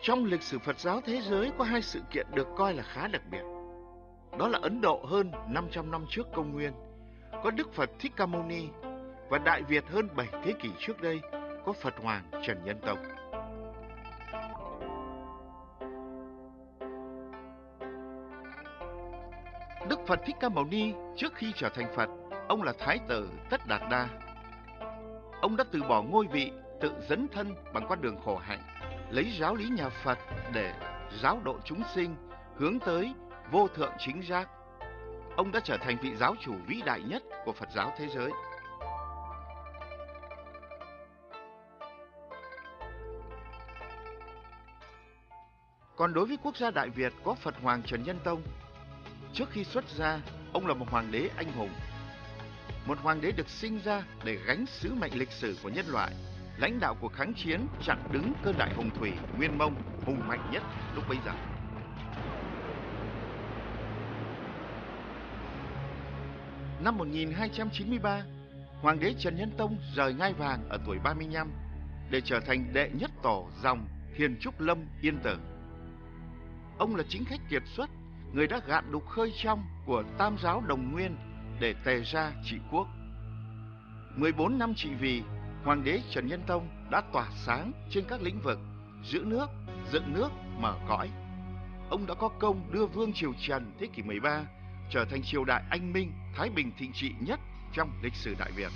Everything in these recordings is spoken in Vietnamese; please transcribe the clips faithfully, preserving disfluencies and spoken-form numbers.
Trong lịch sử Phật giáo thế giới có hai sự kiện được coi là khá đặc biệt. Đó là Ấn Độ hơn năm trăm năm trước công nguyên, có Đức Phật Thích Ca Mâu Ni, và Đại Việt hơn bảy thế kỷ trước đây có Phật Hoàng Trần Nhân Tông. Đức Phật Thích Ca Mâu Ni trước khi trở thành Phật, ông là Thái tử Tất Đạt Đa. Ông đã từ bỏ ngôi vị, tự dấn thân bằng con đường khổ hạnh, lấy giáo lý nhà Phật để giáo độ chúng sinh, hướng tới vô thượng chính giác. Ông đã trở thành vị giáo chủ vĩ đại nhất của Phật giáo thế giới. Còn đối với quốc gia Đại Việt có Phật Hoàng Trần Nhân Tông. Trước khi xuất gia, ông là một hoàng đế anh hùng. Một hoàng đế được sinh ra để gánh sứ mệnh lịch sử của nhân loại, lãnh đạo cuộc kháng chiến chặn đứng cơn đại hồng thủy Nguyên Mông hùng mạnh nhất lúc bấy giờ. Năm một nghìn hai trăm chín mươi ba, hoàng đế Trần Nhân Tông rời ngai vàng ở tuổi ba mươi lăm để trở thành đệ nhất tổ dòng Thiền Trúc Lâm Yên Tử. Ông là chính khách kiệt xuất, người đã gạn đục khơi trong của Tam giáo Đồng Nguyên để tề ra trị quốc. mười bốn năm trị vì, hoàng đế Trần Nhân Tông đã tỏa sáng trên các lĩnh vực giữ nước, dựng nước, mở cõi. Ông đã có công đưa vương triều Trần thế kỷ mười ba trở thành triều đại anh minh, thái bình thịnh trị nhất trong lịch sử Đại Việt.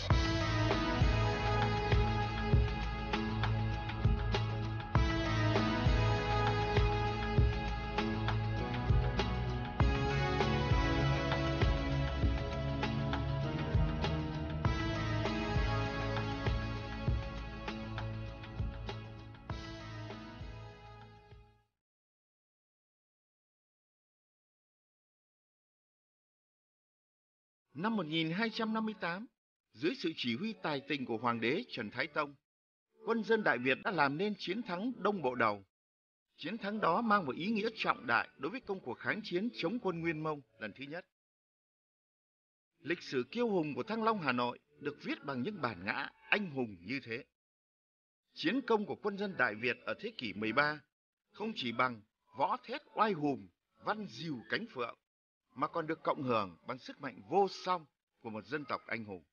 Năm một nghìn hai trăm năm mươi tám, dưới sự chỉ huy tài tình của Hoàng đế Trần Thái Tông, quân dân Đại Việt đã làm nên chiến thắng Đông Bộ Đầu. Chiến thắng đó mang một ý nghĩa trọng đại đối với công cuộc kháng chiến chống quân Nguyên Mông lần thứ nhất. Lịch sử kiêu hùng của Thăng Long Hà Nội được viết bằng những bản ngã anh hùng như thế. Chiến công của quân dân Đại Việt ở thế kỷ mười ba không chỉ bằng võ thét oai hùng, văn diều cánh phượng, mà còn được cộng hưởng bằng sức mạnh vô song của một dân tộc anh hùng.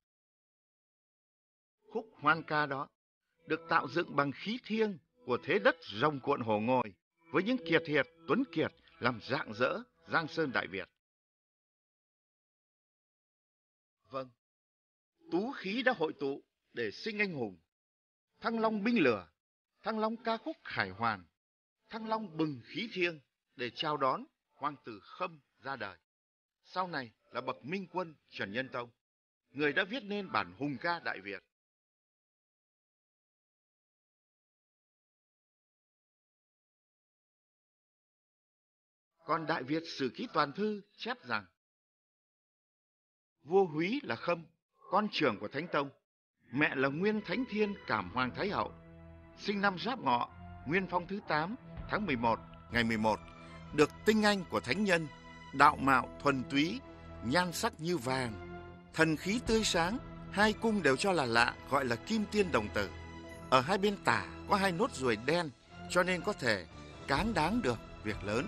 Khúc hoan ca đó được tạo dựng bằng khí thiêng của thế đất rồng cuộn hổ ngồi, với những kiệt hiệt tuấn kiệt làm rạng rỡ Giang Sơn Đại Việt. Vâng, tú khí đã hội tụ để sinh anh hùng. Thăng Long binh lửa, Thăng Long ca khúc khải hoàn, Thăng Long bừng khí thiêng để chào đón hoàng tử Khâm ra đời. Sau này là bậc minh quân Trần Nhân Tông, người đã viết nên bản hùng ca Đại Việt. Còn Đại Việt Sử Ký Toàn Thư chép rằng vua Húy là Khâm, con trưởng của Thánh Tông, mẹ là Nguyên Thánh Thiên Cảm Hoàng Thái Hậu, sinh năm Giáp Ngọ, Nguyên Phong thứ tám, tháng mười một, ngày mười một, được tinh anh của thánh nhân, đạo mạo thuần túy, nhan sắc như vàng, thần khí tươi sáng, hai cung đều cho là lạ, gọi là kim tiên đồng tử. Ở hai bên tả có hai nốt ruồi đen, cho nên có thể cáng đáng được việc lớn.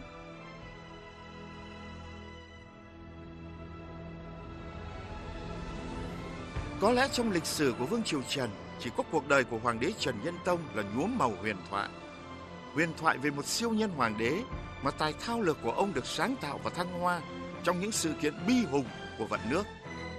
Có lẽ trong lịch sử của Vương triều Trần, chỉ có cuộc đời của Hoàng đế Trần Nhân Tông là nhuốm màu huyền thoại. Huyền thoại về một siêu nhân hoàng đế mà tài thao lược của ông được sáng tạo và thăng hoa trong những sự kiện bi hùng của vận nước.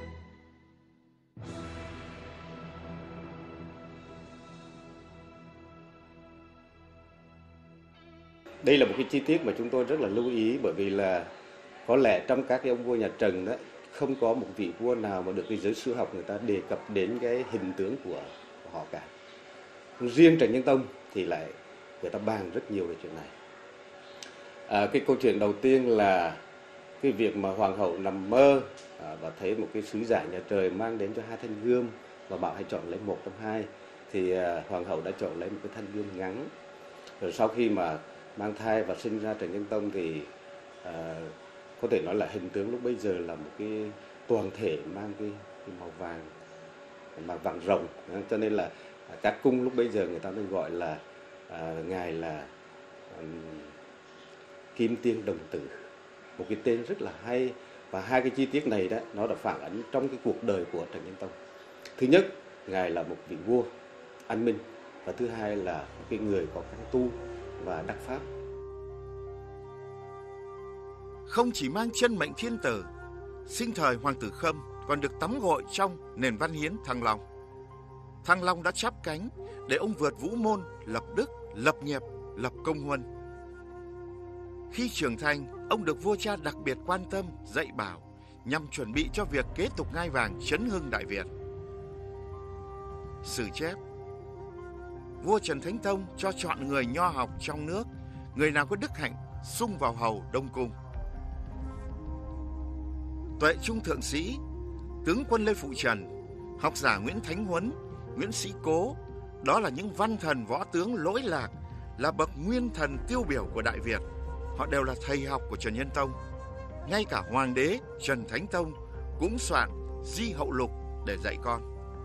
Đây là một cái chi tiết mà chúng tôi rất là lưu ý, bởi vì là có lẽ trong các cái ông vua nhà Trần đó, không có một vị vua nào mà được cái giới sử học người ta đề cập đến cái hình tướng của họ cả. Riêng Trần Nhân Tông thì lại người ta bàn rất nhiều về chuyện này. À, cái câu chuyện đầu tiên là cái việc mà hoàng hậu nằm mơ à, và thấy một cái sứ giả nhà trời mang đến cho hai thanh gươm và bảo hãy chọn lấy một trong hai, thì à, hoàng hậu đã chọn lấy một cái thanh gươm ngắn. Rồi sau khi mà mang thai và sinh ra Trần Nhân Tông thì à, có thể nói là hình tướng lúc bấy giờ là một cái toàn thể mang cái, cái màu vàng, màu vàng rồng, cho nên là các cung lúc bấy giờ người ta mới gọi là à, ngài là um, Kim Tiên Đồng Tử, một cái tên rất là hay. Và hai cái chi tiết này đó nó đã phản ánh trong cái cuộc đời của Trần Nhân Tông. Thứ nhất, ngài là một vị vua anh minh, và thứ hai là một cái người có căn tu và đắc pháp. Không chỉ mang chân mệnh thiên tử, sinh thời Hoàng tử Khâm còn được tắm gội trong nền văn hiến Thăng Long. Thăng Long đã chắp cánh để ông vượt vũ môn, lập đức, lập nghiệp, lập công huân. Khi trưởng thành, ông được vua cha đặc biệt quan tâm, dạy bảo nhằm chuẩn bị cho việc kế tục ngai vàng chấn hưng Đại Việt. Sử chép: vua Trần Thánh Tông cho chọn người nho học trong nước, người nào có đức hạnh sung vào hầu Đông Cung. Tuệ Trung Thượng Sĩ, tướng quân Lê Phụ Trần, học giả Nguyễn Thánh Huấn, Nguyễn Sĩ Cố, đó là những văn thần võ tướng lỗi lạc, là bậc nguyên thần tiêu biểu của Đại Việt. Họ đều là thầy học của Trần Nhân Tông. Ngay cả Hoàng đế Trần Thánh Tông cũng soạn Di Hậu Lục để dạy con.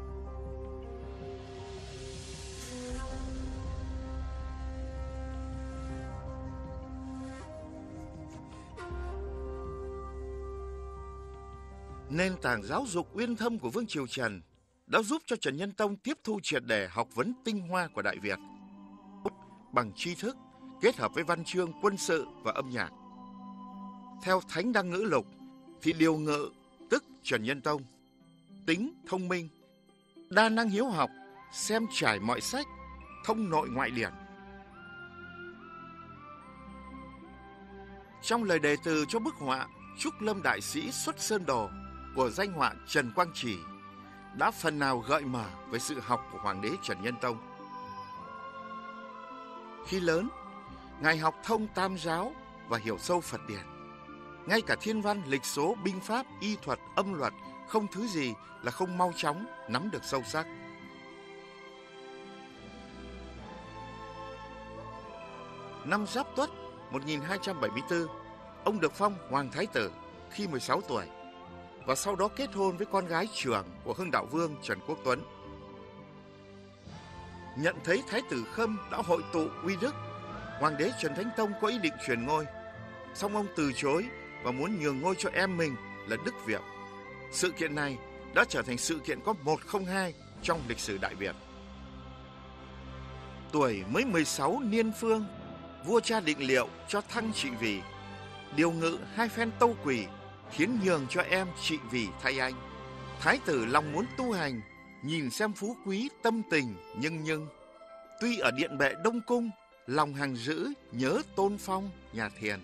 Nền tảng giáo dục uyên thâm của Vương triều Trần đã giúp cho Trần Nhân Tông tiếp thu triệt để học vấn tinh hoa của Đại Việt bằng tri thức kết hợp với văn chương, quân sự và âm nhạc. Theo Thánh Đăng Ngữ Lục thì Điều Ngự tức Trần Nhân Tông tính thông minh, đa năng hiếu học, xem trải mọi sách, thông nội ngoại điển. Trong lời đề từ cho bức họa Trúc Lâm Đại Sĩ Xuất Sơn Đồ của danh họa Trần Quang Chỉ đã phần nào gợi mở với sự học của Hoàng đế Trần Nhân Tông. Khi lớn, ngài học thông tam giáo và hiểu sâu Phật điển. Ngay cả thiên văn, lịch số, binh pháp, y thuật, âm luật, không thứ gì là không mau chóng nắm được sâu sắc. Năm Giáp Tuất một nghìn hai trăm bảy mươi tư, ông được phong Hoàng Thái Tử khi mười sáu tuổi và sau đó kết hôn với con gái trưởng của Hưng Đạo Vương Trần Quốc Tuấn. Nhận thấy Thái tử Khâm đã hội tụ uy đức, Hoàng đế Trần Thánh Tông có ý định truyền ngôi, song ông từ chối và muốn nhường ngôi cho em mình là Đức Việt. Sự kiện này đã trở thành sự kiện có một không hai trong lịch sử Đại Việt. Tuổi mới mười sáu niên phương, vua cha định liệu cho thăng trị vì, điều ngự hai phen tâu quỳ, khiến nhường cho em trị vì thay anh. Thái tử lòng muốn tu hành, nhìn xem phú quý tâm tình nhưng nhưng tuy ở điện bệ Đông Cung, lòng hằng giữ nhớ Tôn Phong nhà Thiền.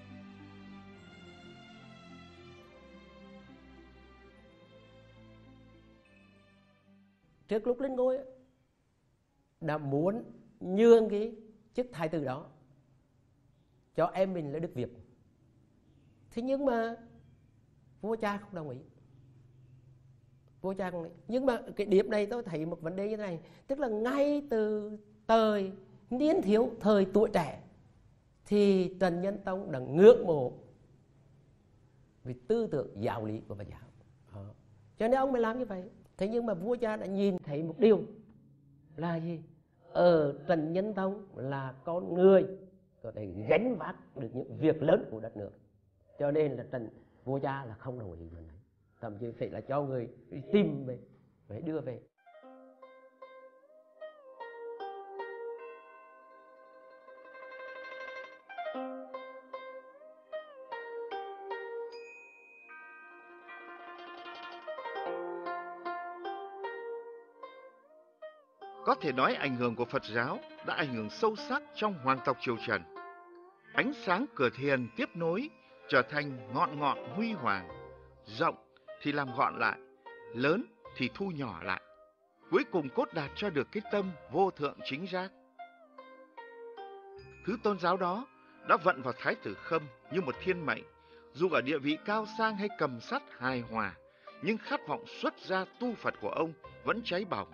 Trước lúc lên ngôi đã muốn nhường cái chức thái tử đó cho em mình là Đức Việt. Thế nhưng mà vua cha không đồng ý. Vua cha không đồng ý. Nhưng mà cái điểm này tôi thấy một vấn đề như thế này, tức là ngay từ thời niên thiếu, thời tuổi trẻ thì Trần Nhân Tông đã ngưỡng mộ vì tư tưởng giáo lý của Phật giáo. Đó. Cho nên ông mới làm như vậy. Thế nhưng mà vua cha đã nhìn thấy một điều là gì? Ở Trần Nhân Tông là con người có thể gánh vác được những việc lớn của đất nước. Cho nên là Trần vua cha là không đồng ý lần này. Thậm chí phải là cho người đi tìm về, phải đưa về. Có thể nói ảnh hưởng của Phật giáo đã ảnh hưởng sâu sắc trong hoàng tộc triều Trần. Ánh sáng cửa thiền tiếp nối trở thành ngọn ngọn huy hoàng, rộng thì làm gọn lại, lớn thì thu nhỏ lại, cuối cùng cốt đạt cho được cái tâm vô thượng chính giác. Thứ tôn giáo đó đã vận vào Thái tử Khâm như một thiên mệnh, dù ở địa vị cao sang hay cầm sắt hài hòa, nhưng khát vọng xuất gia tu Phật của ông vẫn cháy bỏng.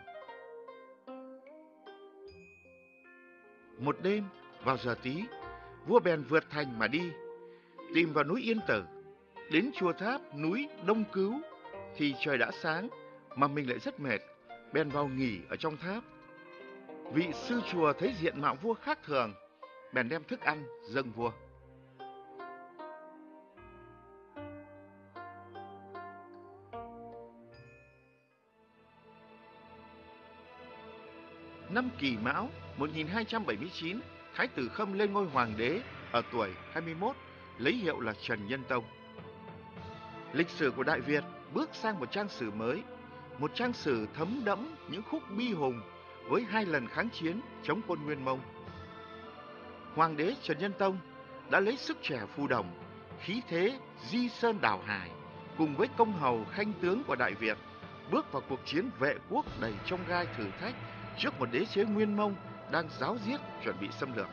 Một đêm vào giờ tí, vua bèn vượt thành mà đi, tìm vào núi Yên Tử. Đến chùa tháp núi Đông Cứu thì trời đã sáng mà mình lại rất mệt, bèn vào nghỉ ở trong tháp. Vị sư chùa thấy diện mạo vua khác thường, bèn đem thức ăn dâng vua. Năm Kỷ Mão một nghìn hai trăm bảy mươi chín, Thái tử Khâm lên ngôi hoàng đế ở tuổi hai mươi mốt, lấy hiệu là Trần Nhân Tông. Lịch sử của Đại Việt bước sang một trang sử mới, một trang sử thấm đẫm những khúc bi hùng với hai lần kháng chiến chống quân Nguyên Mông. Hoàng đế Trần Nhân Tông đã lấy sức trẻ phù đồng, khí thế di sơn đảo hải, cùng với công hầu khanh tướng của Đại Việt, bước vào cuộc chiến vệ quốc đầy chông gai thử thách trước một đế chế Nguyên Mông đang ráo riết chuẩn bị xâm lược.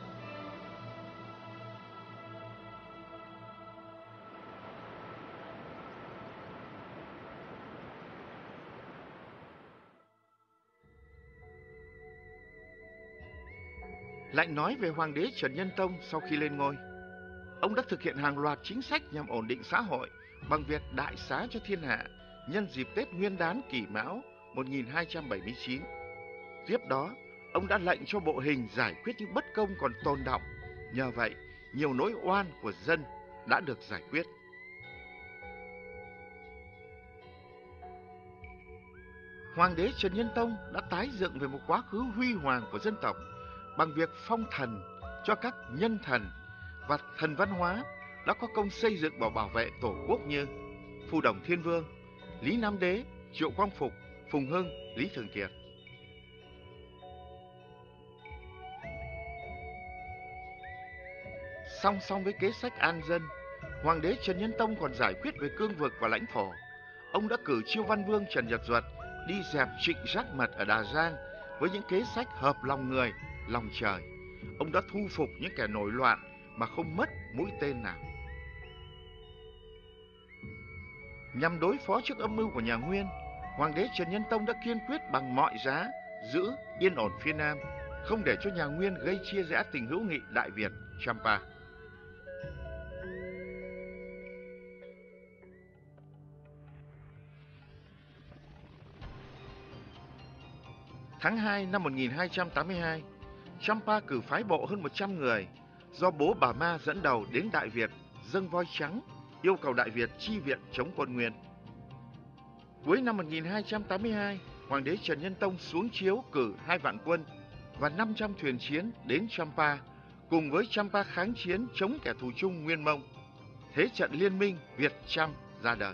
Lại nói về Hoàng đế Trần Nhân Tông sau khi lên ngôi, ông đã thực hiện hàng loạt chính sách nhằm ổn định xã hội bằng việc đại xá cho thiên hạ nhân dịp Tết Nguyên đán Kỷ Mão một nghìn hai trăm bảy mươi chín. Tiếp đó, ông đã lệnh cho bộ hình giải quyết những bất công còn tồn đọng. Nhờ vậy, nhiều nỗi oan của dân đã được giải quyết. Hoàng đế Trần Nhân Tông đã tái dựng về một quá khứ huy hoàng của dân tộc bằng việc phong thần cho các nhân thần, và thần văn hóa đã có công xây dựng và bảo vệ Tổ quốc như Phù Đổng Thiên Vương, Lý Nam Đế, Triệu Quang Phục, Phùng Hưng, Lý Thường Kiệt. Song song với kế sách an dân, Hoàng đế Trần Nhân Tông còn giải quyết về cương vực và lãnh thổ. Ông đã cử Chiêu Văn Vương Trần Nhật Duật đi dẹp Trịnh Giác Mật ở Đà Giang với những kế sách hợp lòng người, lòng trời. Ông đã thu phục những kẻ nổi loạn mà không mất mũi tên nào. Nhằm đối phó trước âm mưu của nhà Nguyên, Hoàng đế Trần Nhân Tông đã kiên quyết bằng mọi giá giữ yên ổn phía Nam, không để cho nhà Nguyên gây chia rẽ tình hữu nghị Đại Việt Champa. Tháng hai năm một nghìn hai trăm tám mươi hai, Champa cử phái bộ hơn một trăm người do bố Bà Ma dẫn đầu đến Đại Việt dâng voi trắng, yêu cầu Đại Việt chi viện chống quân Nguyên. Cuối năm một nghìn hai trăm tám mươi hai, Hoàng đế Trần Nhân Tông xuống chiếu cử hai vạn quân và năm trăm thuyền chiến đến Champa, cùng với Champa kháng chiến chống kẻ thù chung Nguyên Mông. Thế trận liên minh Việt Cham ra đời.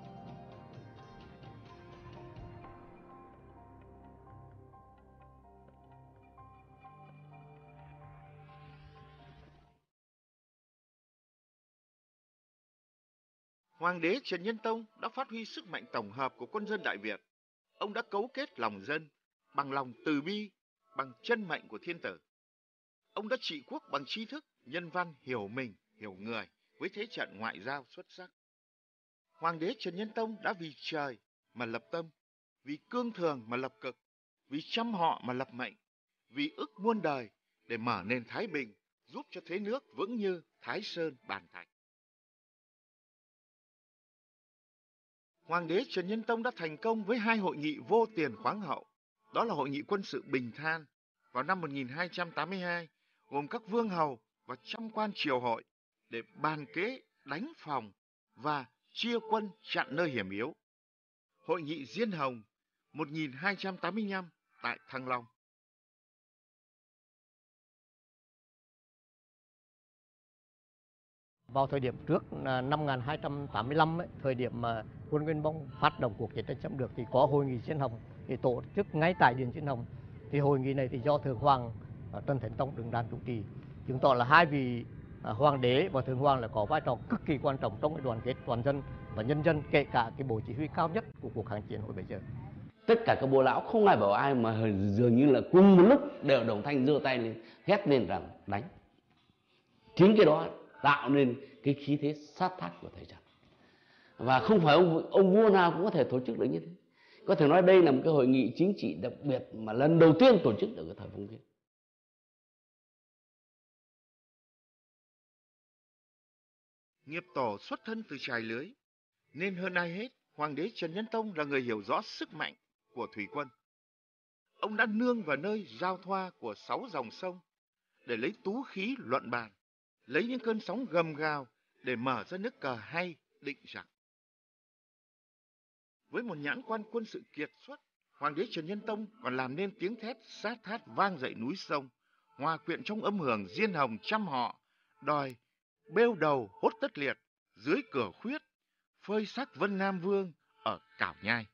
Hoàng đế Trần Nhân Tông đã phát huy sức mạnh tổng hợp của quân dân Đại Việt. Ông đã cấu kết lòng dân bằng lòng từ bi, bằng chân mệnh của thiên tử. Ông đã trị quốc bằng trí thức, nhân văn, hiểu mình, hiểu người, với thế trận ngoại giao xuất sắc. Hoàng đế Trần Nhân Tông đã vì trời mà lập tâm, vì cương thường mà lập cực, vì trăm họ mà lập mệnh, vì ức muôn đời để mở nền thái bình, giúp cho thế nước vững như Thái Sơn bàn thạch. Hoàng đế Trần Nhân Tông đã thành công với hai hội nghị vô tiền khoáng hậu. Đó là hội nghị quân sự Bình Than vào năm một nghìn hai trăm tám mươi hai, gồm các vương hầu và trăm quan triều hội để bàn kế đánh phòng và chia quân chặn nơi hiểm yếu. Hội nghị Diên Hồng một nghìn hai trăm tám mươi lăm tại Thăng Long. Vào thời điểm trước năm một nghìn hai trăm tám mươi lăm, ấy, thời điểm mà quân Nguyên Mông phát động cuộc chiến tranh xâm lược thì có hội nghị Diên Hồng thì tổ chức ngay tại điện Diên Hồng. Thì hội nghị này thì do Thượng Hoàng Trần Thánh Tông đứng đàn chủ trì, chứng tỏ là hai vị hoàng đế và Thượng Hoàng là có vai trò cực kỳ quan trọng trong cái đoàn kết toàn dân và nhân dân, kể cả cái bộ chỉ huy cao nhất của cuộc kháng chiến hồi bấy giờ. Tất cả các bố lão không ai bảo ai mà dường như là cùng một lúc đều đồng thanh giơ tay lên hét lên rằng đánh. Chính cái đó tạo nên cái khí thế sát thác của thời trận. Và không phải ông, ông vua nào cũng có thể tổ chức được như thế. Có thể nói đây là một cái hội nghị chính trị đặc biệt mà lần đầu tiên tổ chức ở cái thời phong kiến. Nghiệp tổ xuất thân từ trài lưới, nên hơn ai hết, Hoàng đế Trần Nhân Tông là người hiểu rõ sức mạnh của thủy quân. Ông đã nương vào nơi giao thoa của sáu dòng sông, để lấy tú khí luận bàn, lấy những cơn sóng gầm gào để mở ra nước cờ hay định giặc. Với một nhãn quan quân sự kiệt xuất, Hoàng đế Trần Nhân Tông còn làm nên tiếng thét sát thát vang dậy núi sông, hòa quyện trong âm hưởng diên hồng trăm họ, đòi bêu đầu hốt tất liệt dưới cửa khuyết, phơi xác Vân Nam Vương ở Cảo Nhai.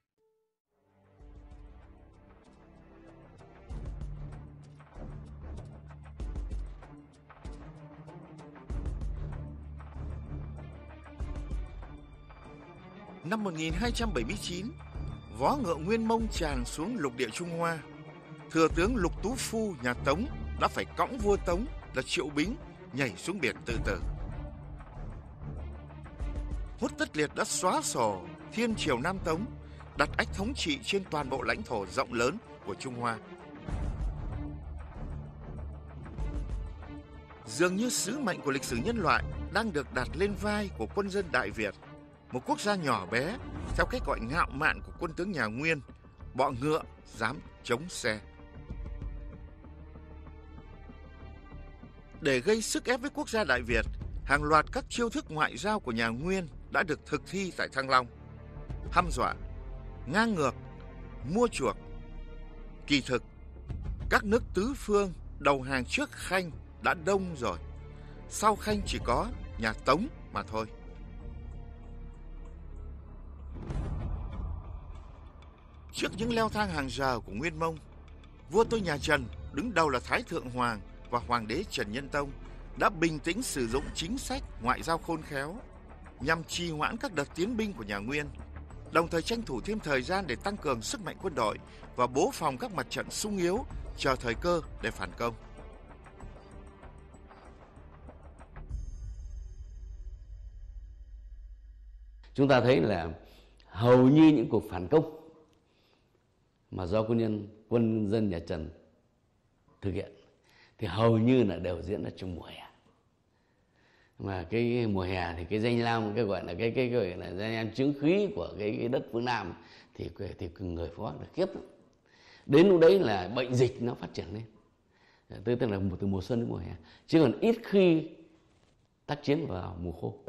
Năm một nghìn hai trăm bảy mươi chín, vó ngựa Nguyên Mông tràn xuống lục địa Trung Hoa. Thừa tướng Lục Tú Phu nhà Tống đã phải cõng vua Tống là Triệu Bính nhảy xuống biển tự tử. Hốt Tất Liệt đã xóa sổ thiên triều Nam Tống, đặt ách thống trị trên toàn bộ lãnh thổ rộng lớn của Trung Hoa. Dường như sứ mệnh của lịch sử nhân loại đang được đặt lên vai của quân dân Đại Việt, một quốc gia nhỏ bé theo cách gọi ngạo mạn của quân tướng nhà Nguyên, bọ ngựa dám chống xe. Để gây sức ép với quốc gia Đại Việt, hàng loạt các chiêu thức ngoại giao của nhà Nguyên đã được thực thi tại Thăng Long. Hăm dọa, ngang ngược, mua chuộc. Kỳ thực, các nước tứ phương đầu hàng trước Khanh đã đông rồi. Sau Khanh chỉ có nhà Tống mà thôi. Trước những leo thang hàng giờ của Nguyên Mông, vua tôi nhà Trần, đứng đầu là Thái Thượng Hoàng và Hoàng đế Trần Nhân Tông, đã bình tĩnh sử dụng chính sách ngoại giao khôn khéo nhằm trì hoãn các đợt tiến binh của nhà Nguyên, đồng thời tranh thủ thêm thời gian để tăng cường sức mạnh quân đội và bố phòng các mặt trận sung yếu, chờ thời cơ để phản công. Chúng ta thấy là hầu như những cuộc phản công mà do quân nhân quân dân nhà Trần thực hiện thì hầu như là đều diễn ra trong mùa hè. Mà cái mùa hè thì cái danh lam, cái gọi là cái cái gọi là danh lam chứng khí của cái, cái đất phương Nam thì thì người phố là khiếp lắm. Đến lúc đấy là bệnh dịch nó phát triển lên, tức là từ mùa xuân đến mùa hè, chứ còn ít khi tác chiến vào mùa khô.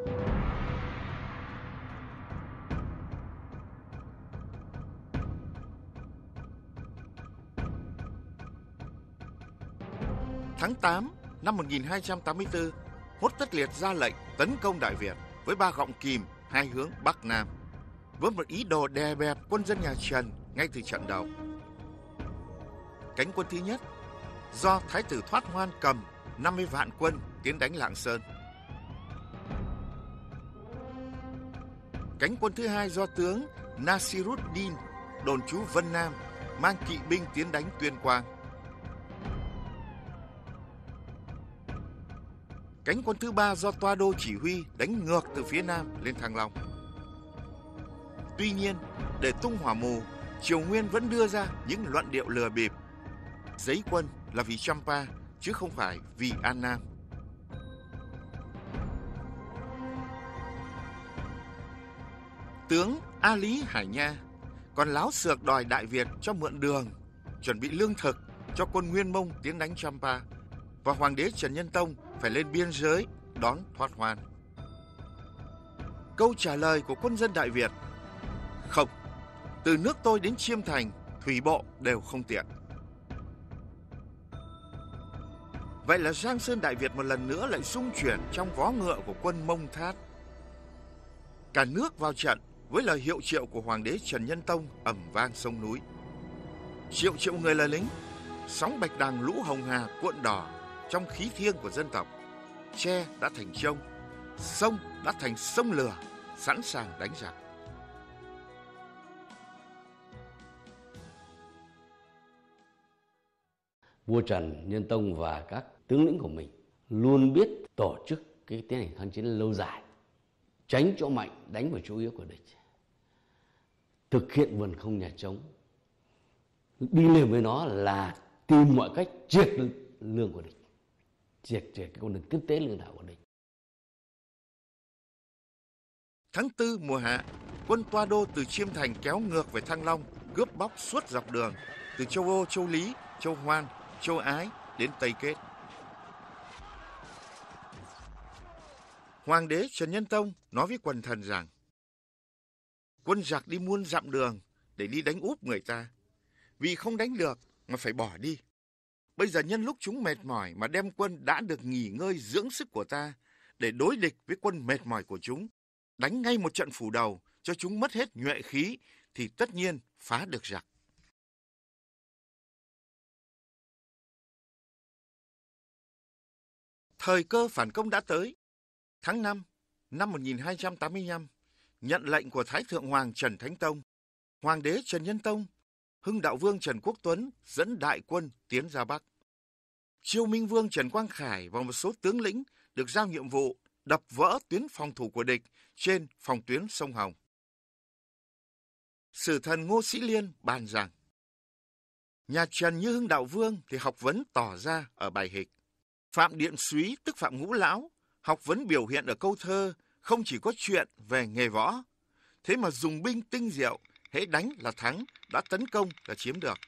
Tháng tám năm một nghìn hai trăm tám mươi tư, Hốt Tất Liệt ra lệnh tấn công Đại Việt với ba gọng kìm hai hướng Bắc Nam, với một ý đồ đè bẹp quân dân nhà Trần ngay từ trận đầu. Cánh quân thứ nhất do Thái tử Thoát Hoan cầm năm mươi vạn quân tiến đánh Lạng Sơn. Cánh quân thứ hai do tướng Nasiruddin đồn trú Vân Nam mang kỵ binh tiến đánh Tuyên Quang. Cánh quân thứ ba do Toa Đô chỉ huy đánh ngược từ phía Nam lên Thăng Long. Tuy nhiên, để tung hỏa mù, Triều Nguyên vẫn đưa ra những luận điệu lừa bịp. Giấy quân là vì Champa, chứ không phải vì An Nam. Tướng A Lý Hải Nha còn láo xược đòi Đại Việt cho mượn đường, chuẩn bị lương thực cho quân Nguyên Mông tiến đánh Champa, và Hoàng đế Trần Nhân Tông phải lên biên giới đón Thoát Hoan. Câu trả lời của quân dân Đại Việt: không, từ nước tôi đến Chiêm Thành, thủy bộ đều không tiện. Vậy là Giang Sơn Đại Việt một lần nữa lại xung chuyển trong vó ngựa của quân Mông Thát. Cả nước vào trận với lời hiệu triệu của Hoàng đế Trần Nhân Tông ầm vang sông núi. Triệu triệu người là lính, sóng bạch đằng lũ hồng hà cuộn đỏ trong khí thiêng của dân tộc. Tre đã thành trông, sông đã thành sông lửa, sẵn sàng đánh giặc. Vua Trần Nhân Tông và các tướng lĩnh của mình luôn biết tổ chức cái tiến hành kháng chiến lâu dài, tránh chỗ mạnh đánh vào chỗ yếu của địch, thực hiện vườn không nhà trống. Đi liền với nó là tìm mọi cách triệt lương của địch, triệt triệt cái con đường kinh tế lương thảo của địch. Tháng tư mùa hạ, quân Toa Đô từ Chiêm Thành kéo ngược về Thăng Long, cướp bóc suốt dọc đường từ châu Ô, châu Lý, châu Hoan, châu Ái đến Tây Kết. Hoàng đế Trần Nhân Tông nói với quần thần rằng quân giặc đi muôn dặm đường để đi đánh úp người ta, vì không đánh được mà phải bỏ đi. Bây giờ nhân lúc chúng mệt mỏi mà đem quân đã được nghỉ ngơi dưỡng sức của ta để đối địch với quân mệt mỏi của chúng, đánh ngay một trận phủ đầu cho chúng mất hết nhuệ khí thì tất nhiên phá được giặc. Thời cơ phản công đã tới. Tháng năm năm một nghìn hai trăm tám mươi lăm, nhận lệnh của Thái Thượng Hoàng Trần Thánh Tông, Hoàng đế Trần Nhân Tông, Hưng Đạo Vương Trần Quốc Tuấn dẫn đại quân tiến ra Bắc. Chiêu Minh Vương Trần Quang Khải và một số tướng lĩnh được giao nhiệm vụ đập vỡ tuyến phòng thủ của địch trên phòng tuyến sông Hồng. Sử thần Ngô Sĩ Liên bàn rằng nhà Trần như Hưng Đạo Vương thì học vấn tỏ ra ở bài hịch. Phạm Điện Súy tức Phạm Ngũ Lão, học vấn biểu hiện ở câu thơ, không chỉ có chuyện về nghề võ. Thế mà dùng binh tinh diệu, hễ đánh là thắng, đã tấn công là chiếm được.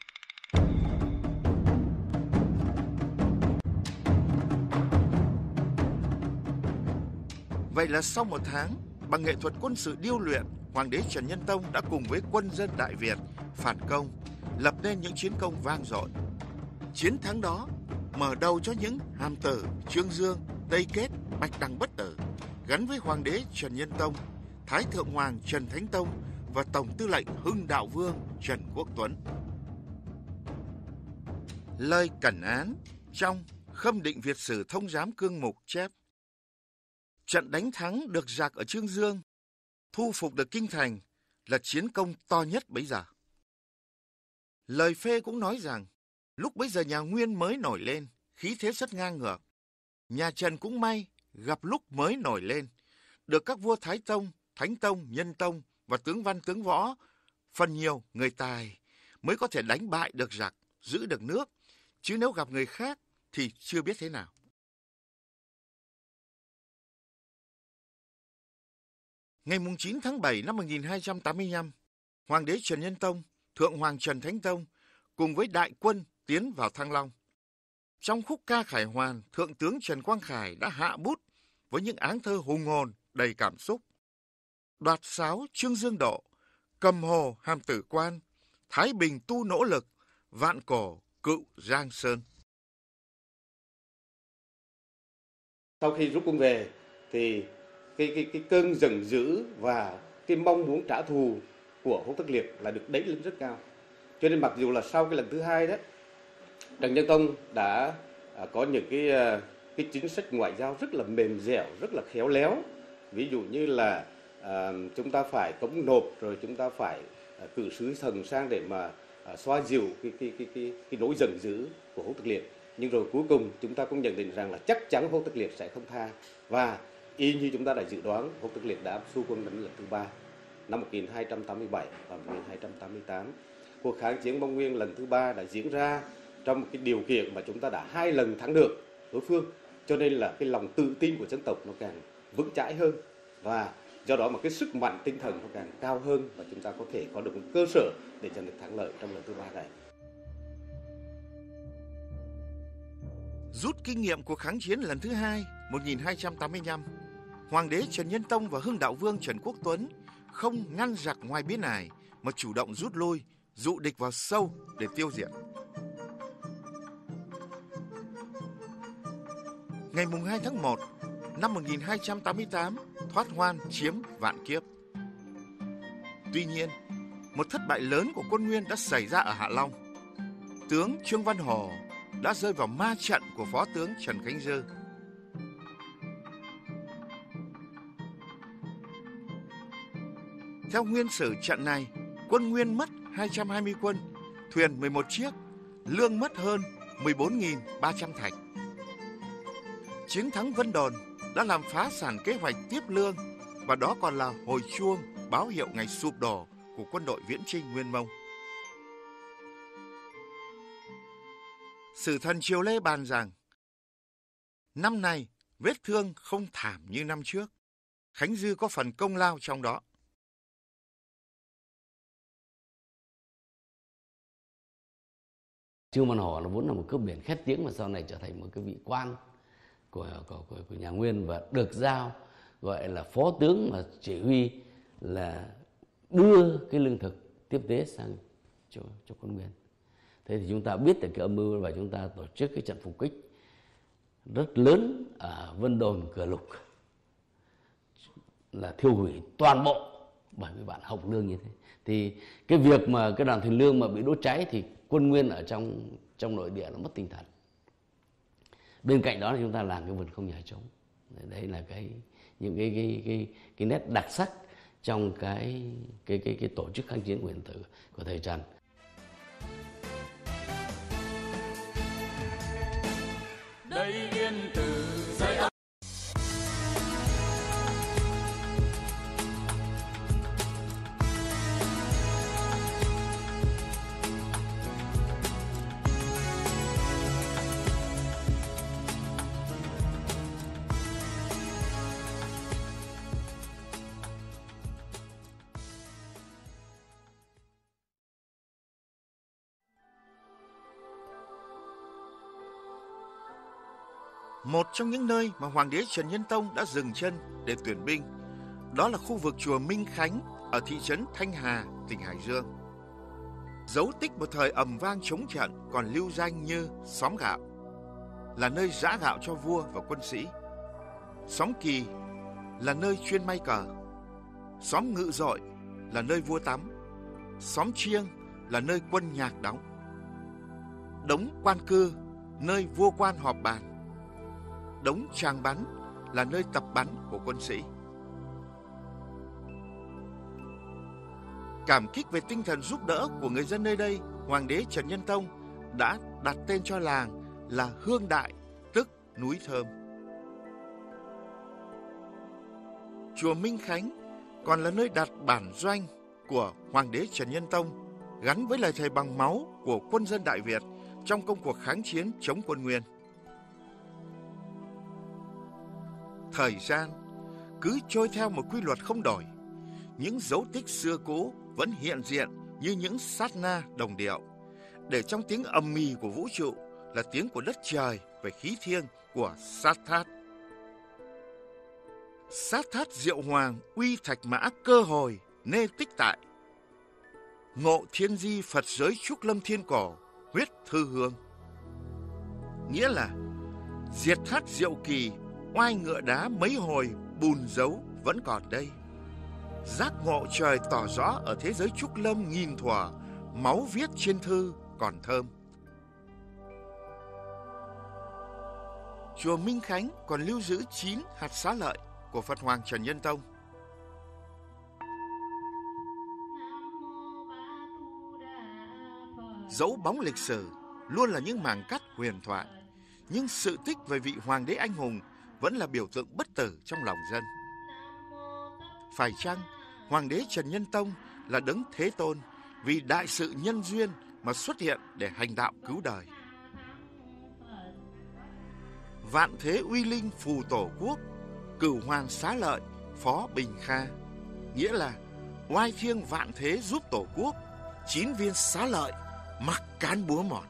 Vậy là sau một tháng, bằng nghệ thuật quân sự điêu luyện, Hoàng đế Trần Nhân Tông đã cùng với quân dân Đại Việt phản công, lập nên những chiến công vang dội. Chiến thắng đó mở đầu cho những Hàm Tử, Trương Dương, Tây Kết, Bạch Đằng bất tử, gắn với Hoàng đế Trần Nhân Tông, Thái Thượng Hoàng Trần Thánh Tông và Tổng tư lệnh Hưng Đạo Vương Trần Quốc Tuấn. Lời cẩn án trong Khâm Định Việt Sử Thông Giám Cương Mục chép: trận đánh thắng được giặc ở Trương Dương, thu phục được kinh thành là chiến công to nhất bấy giờ. Lời phê cũng nói rằng lúc bấy giờ nhà Nguyên mới nổi lên, khí thế rất ngang ngược. Nhà Trần cũng may gặp lúc mới nổi lên, được các vua Thái Tông, Thánh Tông, Nhân Tông và tướng văn tướng võ, phần nhiều người tài, mới có thể đánh bại được giặc, giữ được nước, chứ nếu gặp người khác thì chưa biết thế nào. Ngày chín tháng bảy năm một nghìn hai trăm tám mươi lăm, Hoàng đế Trần Nhân Tông, Thượng Hoàng Trần Thánh Tông cùng với đại quân tiến vào Thăng Long. Trong khúc ca khải hoàn, Thượng tướng Trần Quang Khải đã hạ bút với những áng thơ hùng hồn đầy cảm xúc. Đoạt sáo Trương Dương Độ, cầm hồ Hàm Tử Quan, Thái Bình tu nỗ lực, vạn cổ cựu Giang Sơn. Sau khi rút quân về thì cái cái cái cơn giận dữ và cái mong muốn trả thù của Hốt Tất Liệt là được đẩy lên rất cao. Cho nên mặc dù là sau cái lần thứ hai đó, Trần Nhân Tông đã à, có những cái cái chính sách ngoại giao rất là mềm dẻo, rất là khéo léo. Ví dụ như là à, chúng ta phải cống nộp, rồi chúng ta phải à, cử sứ thần sang để mà à, xoa dịu cái cái cái cái cái nỗi giận dữ của Hốt Tất Liệt. Nhưng rồi cuối cùng chúng ta cũng nhận định rằng là chắc chắn Hốt Tất Liệt sẽ không tha, và y như chúng ta đã dự đoán, Hốt Tất Liệt đã xu quân đánh lần thứ ba năm một nghìn hai trăm tám mươi bảy và một nghìn hai trăm tám mươi tám. Cuộc kháng chiến Mông Nguyên lần thứ ba đã diễn ra trong một cái điều kiện mà chúng ta đã hai lần thắng được đối phương, cho nên là cái lòng tự tin của dân tộc nó càng vững chãi hơn, và do đó mà cái sức mạnh tinh thần nó càng cao hơn, và chúng ta có thể có được một cơ sở để giành được thắng lợi trong lần thứ ba này. Rút kinh nghiệm của kháng chiến lần thứ hai một nghìn hai trăm tám mươi lăm, Hoàng đế Trần Nhân Tông và Hưng Đạo Vương Trần Quốc Tuấn không ngăn giặc ngoài biên ải mà chủ động rút lui, dụ địch vào sâu để tiêu diệt. Ngày hai tháng một năm một nghìn hai trăm tám mươi tám, thoát hoan chiếm Vạn Kiếp. Tuy nhiên, một thất bại lớn của quân Nguyên đã xảy ra ở Hạ Long. Tướng Trương Văn Hổ đã rơi vào ma trận của phó tướng Trần Khánh Dư. Theo nguyên sử trận này, quân Nguyên mất hai trăm hai mươi quân, thuyền mười một chiếc, lương mất hơn mười bốn nghìn ba trăm thạch. Chiến thắng Vân Đồn đã làm phá sản kế hoạch tiếp lương, và đó còn là hồi chuông báo hiệu ngày sụp đổ của quân đội Viễn Chinh Nguyên Mông. Sử thần Triều Lê bàn rằng năm này vết thương không thảm như năm trước, Khánh Dư có phần công lao trong đó. Trương Văn Hổ là vốn là một cướp biển khét tiếng, mà sau này trở thành một cái vị quan của, của, của, của nhà Nguyên, và được giao gọi là phó tướng mà chỉ huy là đưa cái lương thực tiếp tế sang cho, cho quân Nguyên. Thế thì chúng ta biết được cái âm mưu và chúng ta tổ chức cái trận phục kích rất lớn ở Vân Đồn, Cửa Lục, là thiêu hủy toàn bộ bảy mươi vạn học lương như thế. Thì cái việc mà cái đoàn thuyền lương mà bị đốt cháy thì quân Nguyên ở trong trong nội địa nó mất tinh thần. Bên cạnh đó là chúng ta làm cái vườn không nhà trống. Đấy là cái những cái cái cái cái nét đặc sắc trong cái cái cái cái tổ chức kháng chiến của Yên Tử của thời Trần. Đây Yên Tử dậy ấp. Một trong những nơi mà Hoàng đế Trần Nhân Tông đã dừng chân để tuyển binh, đó là khu vực chùa Minh Khánh ở thị trấn Thanh Hà, tỉnh Hải Dương. Dấu tích một thời ầm vang chống trận còn lưu danh như xóm gạo, là nơi giã gạo cho vua và quân sĩ. Xóm Kỳ là nơi chuyên may cờ. Xóm Ngự Dội là nơi vua tắm. Xóm Chiêng là nơi quân nhạc đóng. Đống Quan Cư, nơi vua quan họp bàn. Đống Tràng Bắn là nơi tập bắn của quân sĩ. Cảm kích về tinh thần giúp đỡ của người dân nơi đây, Hoàng đế Trần Nhân Tông đã đặt tên cho làng là Hương Đại, tức núi thơm. Chùa Minh Khánh còn là nơi đặt bản doanh của Hoàng đế Trần Nhân Tông, gắn với lời thề bằng máu của quân dân Đại Việt trong công cuộc kháng chiến chống quân Nguyên. Thời gian cứ trôi theo một quy luật không đổi, những dấu tích xưa cũ vẫn hiện diện như những sát na đồng điệu, để trong tiếng ầm ĩ của vũ trụ là tiếng của đất trời về khí thiêng của Sát Thát. Sát Thát Diệu Hoàng uy thạch mã cơ hồi nê tích tại, ngộ thiên di Phật giới trúc lâm thiên cổ huyết thư hương. Nghĩa là diệt thát diệu kỳ, oai ngựa đá mấy hồi bùn dấu vẫn còn đây. Giác ngộ trời tỏ rõ ở thế giới trúc lâm nghìn thuở, máu viết trên thư còn thơm. Chùa Minh Khánh còn lưu giữ chín hạt xá lợi của Phật Hoàng Trần Nhân Tông. Dấu bóng lịch sử luôn là những mảng cắt huyền thoại, nhưng sự tích về vị hoàng đế anh hùng vẫn là biểu tượng bất tử trong lòng dân. Phải chăng Hoàng đế Trần Nhân Tông là đấng thế tôn vì đại sự nhân duyên mà xuất hiện để hành đạo cứu đời? Vạn thế uy linh phù tổ quốc, cửu hoàng xá lợi phó bình kha, nghĩa là oai thiêng vạn thế giúp tổ quốc, chín viên xá lợi mặc cán búa mòn.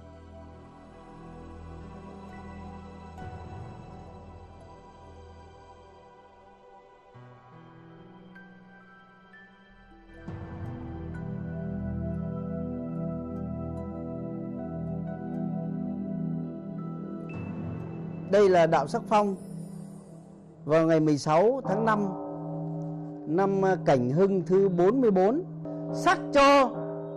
Đây là đạo sắc phong vào ngày mười sáu tháng năm năm Cảnh Hưng thứ bốn mươi bốn, sắc cho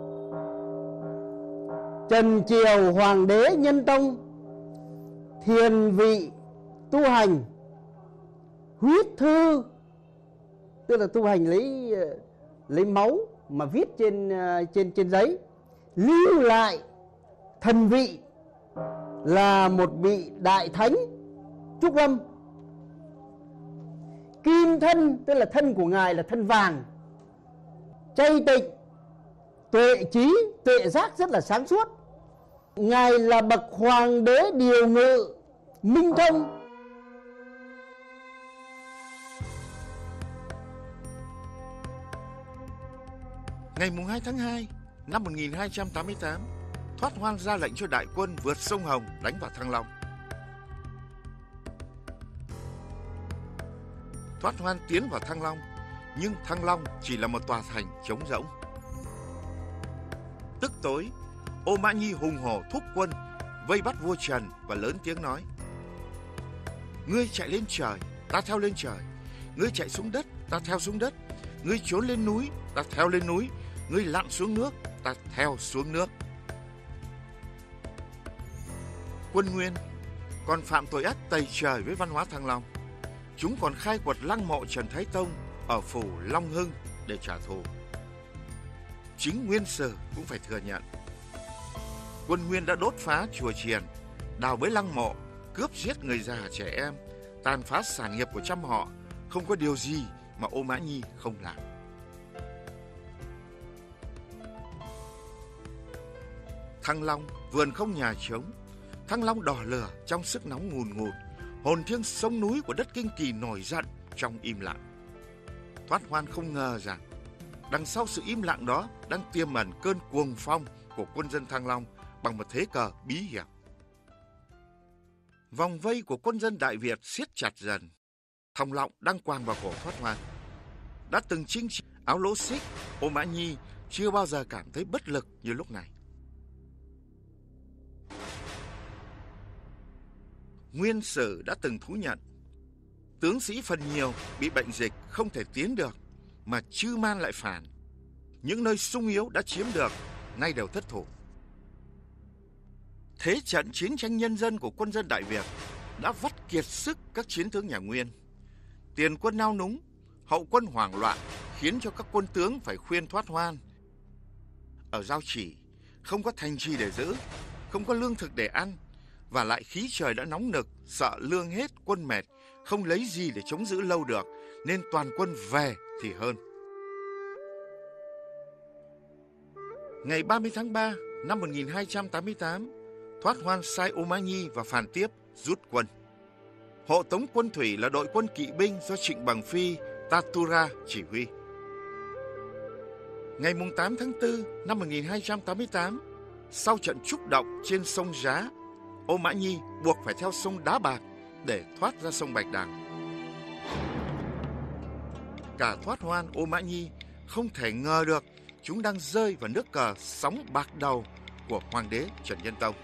Trần Triều Hoàng đế Nhân Tông thiền vị tu hành huyết thư, tức là tu hành lấy lấy máu mà viết trên trên trên giấy, lưu lại thần vị là một vị đại thánh trúc lâm. Kim thân, tức là thân của ngài là thân vàng, chay tịnh, tuệ trí, tuệ giác rất là sáng suốt. Ngài là bậc hoàng đế điều ngự, minh thông. Ngày hai tháng hai năm một nghìn hai trăm tám mươi tám, Thoát Hoan ra lệnh cho đại quân vượt sông Hồng đánh vào Thăng Long. Thoát Hoan tiến vào Thăng Long, nhưng Thăng Long chỉ là một tòa thành trống rỗng. Tức tối, Ô Mã Nhi hùng hổ thúc quân vây bắt vua Trần và lớn tiếng nói: ngươi chạy lên trời, ta theo lên trời; ngươi chạy xuống đất, ta theo xuống đất; ngươi trốn lên núi, ta theo lên núi; ngươi lặn xuống nước, ta theo xuống nước. Quân Nguyên còn phạm tội ác tày trời với văn hóa Thăng Long. Chúng còn khai quật lăng mộ Trần Thái Tông ở phủ Long Hưng để trả thù. Chính Nguyên Sử cũng phải thừa nhận, quân Nguyên đã đốt phá chùa chiền, đào bới lăng mộ, cướp giết người già trẻ em, tàn phá sản nghiệp của trăm họ. Không có điều gì mà Ô Mã Nhi không làm. Thăng Long vườn không nhà trống, Thăng Long đỏ lửa trong sức nóng ngùn ngụt, hồn thiêng sông núi của đất Kinh Kỳ nổi giận trong im lặng. Thoát Hoan không ngờ rằng đằng sau sự im lặng đó đang tiềm ẩn cơn cuồng phong của quân dân Thăng Long bằng một thế cờ bí hiểm. Vòng vây của quân dân Đại Việt siết chặt dần. Thòng lọng đang quàng vào cổ Thoát Hoan. Đã từng chinh chiến áo lỗ xích, Ô Mã Nhi chưa bao giờ cảm thấy bất lực như lúc này. Nguyên Sử đã từng thú nhận, tướng sĩ phần nhiều bị bệnh dịch không thể tiến được, mà Chư Man lại phản. Những nơi sung yếu đã chiếm được, nay đều thất thủ. Thế trận chiến tranh nhân dân của quân dân Đại Việt đã vắt kiệt sức các chiến tướng nhà Nguyên. Tiền quân nao núng, hậu quân hoảng loạn, khiến cho các quân tướng phải khuyên Thoát Hoan. Ở Giao Chỉ, không có thành trì để giữ, không có lương thực để ăn, và lại khí trời đã nóng nực, sợ lương hết quân mệt, không lấy gì để chống giữ lâu được, nên toàn quân về thì hơn. Ngày ba mươi tháng ba năm một nghìn hai trăm tám mươi tám, Thoát Hoan sai Ô Mã Nhi và Phàn Tiếp rút quân. Hộ tống quân thủy là đội quân kỵ binh do Trịnh Bằng Phi Tatura chỉ huy. Ngày tám tháng tư năm một nghìn hai trăm tám mươi tám, sau trận trúc động trên sông Giá, Ô Mã Nhi buộc phải theo sông Đá Bạc để thoát ra sông Bạch Đằng. Cả Thoát Hoan, Ô Mã Nhi không thể ngờ được chúng đang rơi vào nước cờ sóng bạc đầu của Hoàng đế Trần Nhân Tông.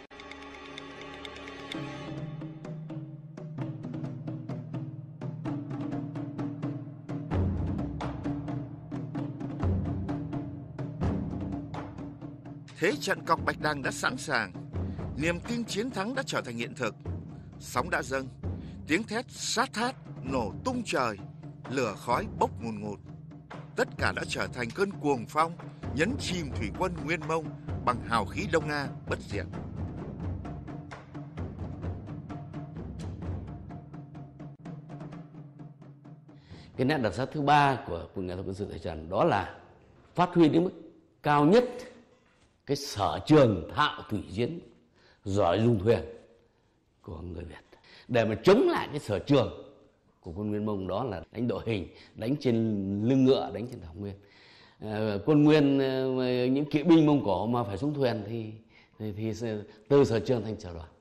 Thế trận cọc Bạch Đằng đã sẵn sàng, niềm tin chiến thắng đã trở thành hiện thực. Sóng đã dâng, tiếng thét sát thát nổ tung trời, lửa khói bốc ngùn ngụt. Tất cả đã trở thành cơn cuồng phong, nhấn chìm thủy quân Nguyên Mông bằng hào khí Đông Nga bất diệt. Cái nét đặc sắc thứ ba của nghệ thuật quân sự thời Trần đó là phát huy đến mức cao nhất cái sở trường thạo thủy chiến, giỏi dùng thuyền của người Việt, để mà chống lại cái sở trường của quân Nguyên Mông, đó là đánh đội hình, đánh trên lưng ngựa, đánh trên thảo nguyên. À, quân Nguyên, những kỵ binh Mông Cổ mà phải xuống thuyền thì, thì, thì từ sở trường thành sở đoàn.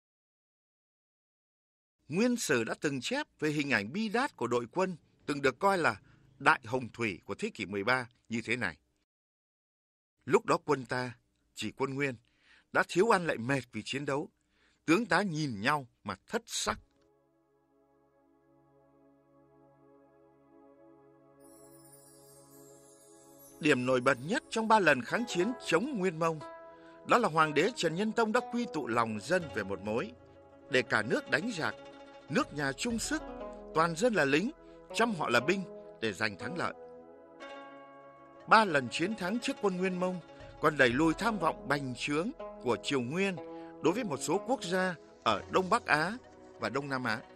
Nguyên Sử đã từng chép về hình ảnh bi đát của đội quân từng được coi là đại hồng thủy của thế kỷ mười ba như thế này. Lúc đó quân ta, chỉ quân Nguyên, đã thiếu ăn lại mệt vì chiến đấu. Tướng tá nhìn nhau mà thất sắc. Điểm nổi bật nhất trong ba lần kháng chiến chống Nguyên Mông, đó là Hoàng đế Trần Nhân Tông đã quy tụ lòng dân về một mối, để cả nước đánh giặc, nước nhà chung sức, toàn dân là lính, trăm họ là binh để giành thắng lợi. Ba lần chiến thắng trước quân Nguyên Mông còn đẩy lùi tham vọng bành trướng của Triều Nguyên đối với một số quốc gia ở Đông Bắc Á và Đông Nam Á.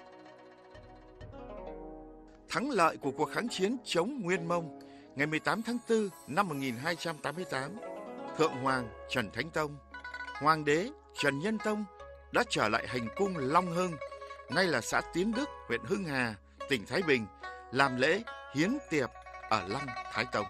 Thắng lợi của cuộc kháng chiến chống Nguyên Mông ngày mười tám tháng tư năm một nghìn hai trăm tám mươi tám, Thượng Hoàng Trần Thánh Tông, Hoàng đế Trần Nhân Tông đã trở lại hành cung Long Hưng, nay là xã Tiến Đức, huyện Hưng Hà, tỉnh Thái Bình, làm lễ hiến tiệp ở Lăng Thái Tông.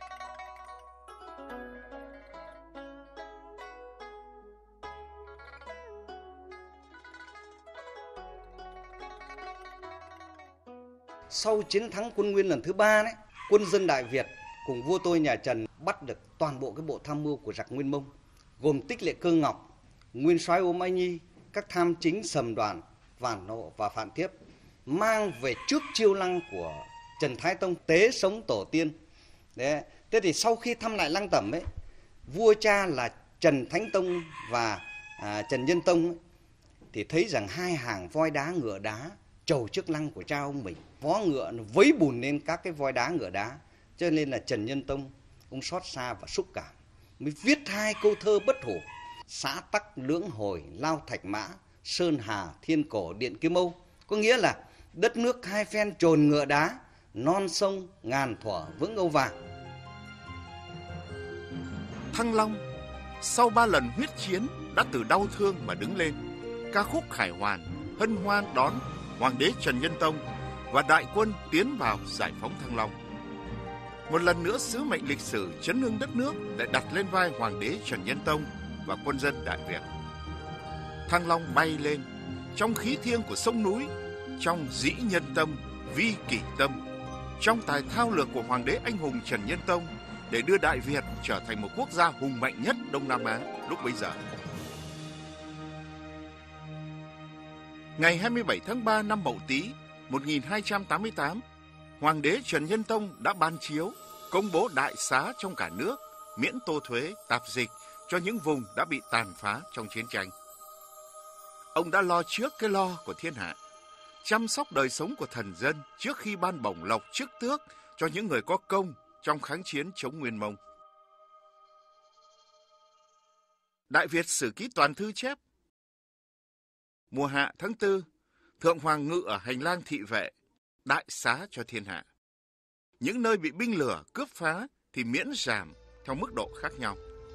sau chiến thắng quân Nguyên lần thứ ba đấy, quân dân Đại Việt cùng vua tôi nhà Trần bắt được toàn bộ cái bộ tham mưu của giặc Nguyên Mông, gồm Tích Lệ Cương Ngọc, nguyên soái Ô Mai Nhi, các tham chính Sầm Đoàn, Vản Nộ và Phạm Thiếp, mang về trước chiêu lăng của Trần Thái Tông tế sống tổ tiên. Đấy. Thế thì sau khi thăm lại Lăng Tẩm ấy, vua cha là Trần Thánh Tông và à, Trần Nhân Tông ấy, thì thấy rằng hai hàng voi đá ngựa đá trầu trước lăng của cha ông mình, vó ngựa nó vấy bùn lên các cái voi đá ngựa đá, cho nên là Trần Nhân Tông ông xót xa và xúc cảm, mới viết hai câu thơ bất hủ: xã tắc lưỡng hồi lao thạch mã, sơn hà thiên cổ điện kim âu. Có nghĩa là đất nước hai phen trồn ngựa đá, non sông ngàn thuở vững âu vàng. Thăng Long sau ba lần huyết chiến đã từ đau thương mà đứng lên. Ca khúc khải hoàn hân hoan đón Hoàng đế Trần Nhân Tông và đại quân tiến vào giải phóng Thăng Long. Một lần nữa sứ mệnh lịch sử chấn hưng đất nước lại đặt lên vai Hoàng đế Trần Nhân Tông và quân dân Đại Việt. Thăng Long bay lên trong khí thiêng của sông núi, trong dĩ nhân tâm, vi kỷ tâm, trong tài thao lược của Hoàng đế anh hùng Trần Nhân Tông để đưa Đại Việt trở thành một quốc gia hùng mạnh nhất Đông Nam Á lúc bấy giờ. Ngày hai mươi bảy tháng ba năm Mậu Tý một nghìn hai trăm tám mươi tám, Hoàng đế Trần Nhân Tông đã ban chiếu công bố đại xá trong cả nước, miễn tô thuế, tạp dịch cho những vùng đã bị tàn phá trong chiến tranh. Ông đã lo trước cái lo của thiên hạ, chăm sóc đời sống của thần dân trước khi ban bổng lộc chức tước cho những người có công trong kháng chiến chống Nguyên Mông. Đại Việt Sử Ký Toàn Thư chép: mùa hạ tháng tư, Thượng Hoàng ngự ở hành lang thị vệ, đại xá cho thiên hạ. Những nơi bị binh lửa cướp phá thì miễn giảm theo mức độ khác nhau.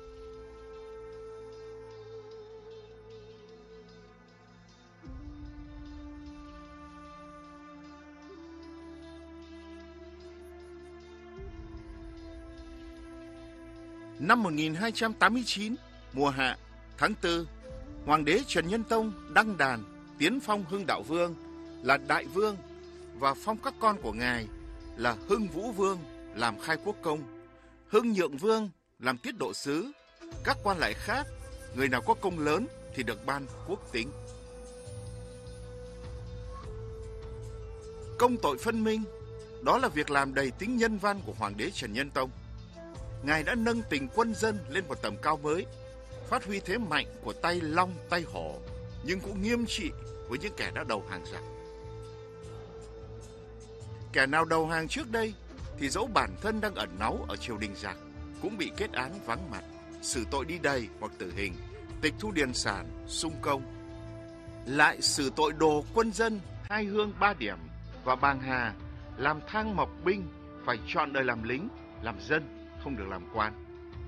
Năm một nghìn hai trăm tám mươi chín, mùa hạ, tháng tư, Hoàng đế Trần Nhân Tông đăng đàn tiến phong Hưng Đạo Vương là Đại Vương và phong các con của ngài là Hưng Vũ Vương làm khai quốc công, Hưng Nhượng Vương làm tiết độ sứ. Các quan lại khác, người nào có công lớn thì được ban quốc tính. Công tội phân minh, đó là việc làm đầy tính nhân văn của Hoàng đế Trần Nhân Tông. Ngài đã nâng tình quân dân lên một tầm cao mới, phát huy thế mạnh của tay long tay hổ, nhưng cũng nghiêm trị với những kẻ đã đầu hàng giặc. Kẻ nào đầu hàng trước đây thì dẫu bản thân đang ẩn náu ở triều đình giặc cũng bị kết án vắng mặt, xử tội đi đày hoặc tử hình, tịch thu điền sản, sung công. Lại xử tội đồ quân dân hai hương ba điểm và bàng hà, làm thang mộc binh, phải chọn đời làm lính, làm dân, không được làm quan.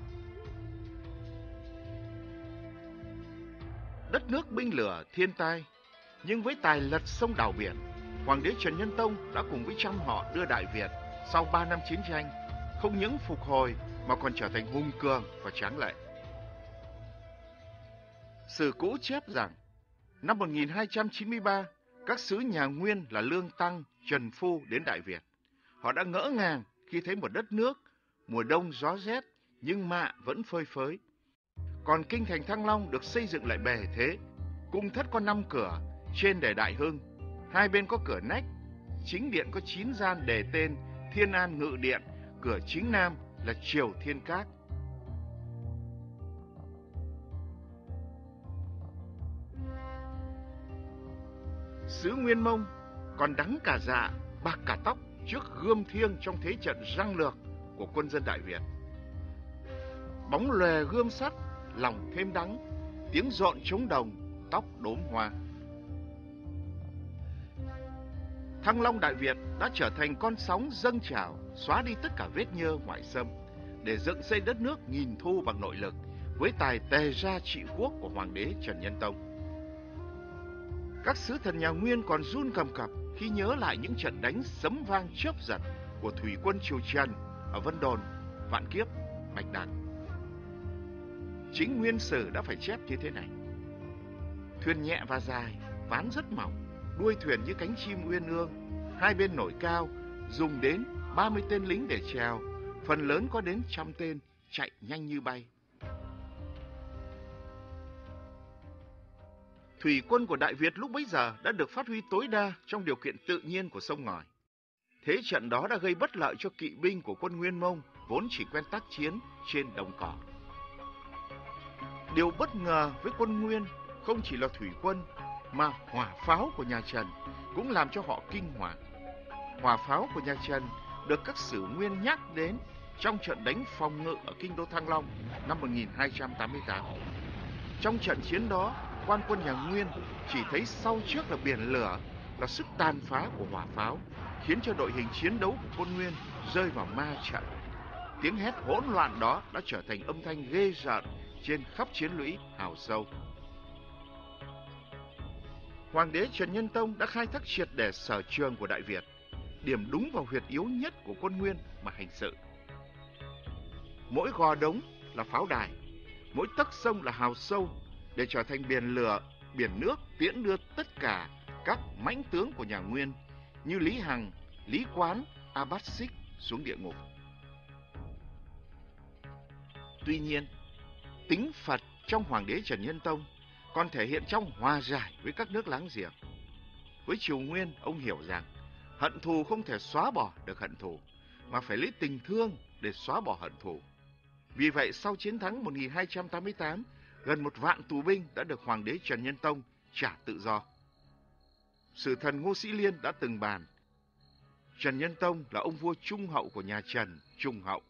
Đất nước binh lửa thiên tai, nhưng với tài lật sông đảo biển, Hoàng đế Trần Nhân Tông đã cùng với trăm họ đưa Đại Việt sau ba năm chiến tranh không những phục hồi mà còn trở thành hùng cường và tráng lệ. Sử cũ chép rằng năm một nghìn hai trăm chín mươi ba, các sứ nhà Nguyên là Lương Tăng, Trần Phu đến Đại Việt. Họ đã ngỡ ngàng khi thấy một đất nước mùa đông gió rét nhưng mạ vẫn phơi phới. Còn kinh thành Thăng Long được xây dựng lại bề thế, cung thất có năm cửa, trên để Đại Hưng, hai bên có cửa nách, chính điện có chín gian đề tên Thiên An Ngự Điện, cửa chính nam là Triều Thiên Các. Sứ Nguyên Mông còn đắng cả dạ, bạc cả tóc trước gươm thiêng trong thế trận răng lược của quân dân Đại Việt. Bóng lòe gươm sắt, lòng thêm đắng, tiếng rộn trống đồng, tóc đốm hoa. Thăng Long Đại Việt đã trở thành con sóng dâng trào, xóa đi tất cả vết nhơ ngoại xâm, để dựng xây đất nước nghìn thu bằng nội lực, với tài tề gia trị quốc của Hoàng đế Trần Nhân Tông. Các sứ thần nhà Nguyên còn run cầm cập khi nhớ lại những trận đánh sấm vang chớp giật của thủy quân triều Trần ở Vân Đồn, Vạn Kiếp, Bạch Đằng. Chính Nguyên Sử đã phải chép như thế này: thuyền nhẹ và dài, ván rất mỏng, đuôi thuyền như cánh chim uyên ương, hai bên nổi cao, dùng đến ba mươi tên lính để chèo, phần lớn có đến trăm tên, chạy nhanh như bay. Thủy quân của Đại Việt lúc bấy giờ đã được phát huy tối đa trong điều kiện tự nhiên của sông ngòi. Thế trận đó đã gây bất lợi cho kỵ binh của quân Nguyên Mông vốn chỉ quen tác chiến trên đồng cỏ. Điều bất ngờ với quân Nguyên không chỉ là thủy quân mà hỏa pháo của nhà Trần cũng làm cho họ kinh hoàng. Hỏa pháo của nhà Trần được các sử nguyên nhắc đến trong trận đánh phòng ngự ở kinh đô Thăng Long năm một nghìn hai trăm tám mươi tám. Trong trận chiến đó, quan quân nhà Nguyên chỉ thấy sau trước là biển lửa, là sức tàn phá của hỏa pháo, khiến cho đội hình chiến đấu của quân Nguyên rơi vào ma trận. Tiếng hét hỗn loạn đó đã trở thành âm thanh ghê rợn trên khắp chiến lũy Hào Sâu. Hoàng đế Trần Nhân Tông đã khai thác triệt để sở trường của Đại Việt, điểm đúng vào huyệt yếu nhất của quân Nguyên mà hành sự. Mỗi gò đống là pháo đài, mỗi tấc sông là hào sâu, để trở thành biển lửa, biển nước tiễn đưa tất cả các mãnh tướng của nhà Nguyên như Lý Hằng, Lý Quán, A Bát Xích xuống địa ngục. Tuy nhiên, tính Phật trong Hoàng đế Trần Nhân Tông còn thể hiện trong hòa giải với các nước láng giềng. Với Triều Nguyên, ông hiểu rằng hận thù không thể xóa bỏ được hận thù, mà phải lấy tình thương để xóa bỏ hận thù. Vì vậy, sau chiến thắng một nghìn hai trăm tám mươi tám, gần một vạn tù binh đã được Hoàng đế Trần Nhân Tông trả tự do. Sử thần Ngô Sĩ Liên đã từng bàn, Trần Nhân Tông là ông vua trung hậu của nhà Trần trung hậu.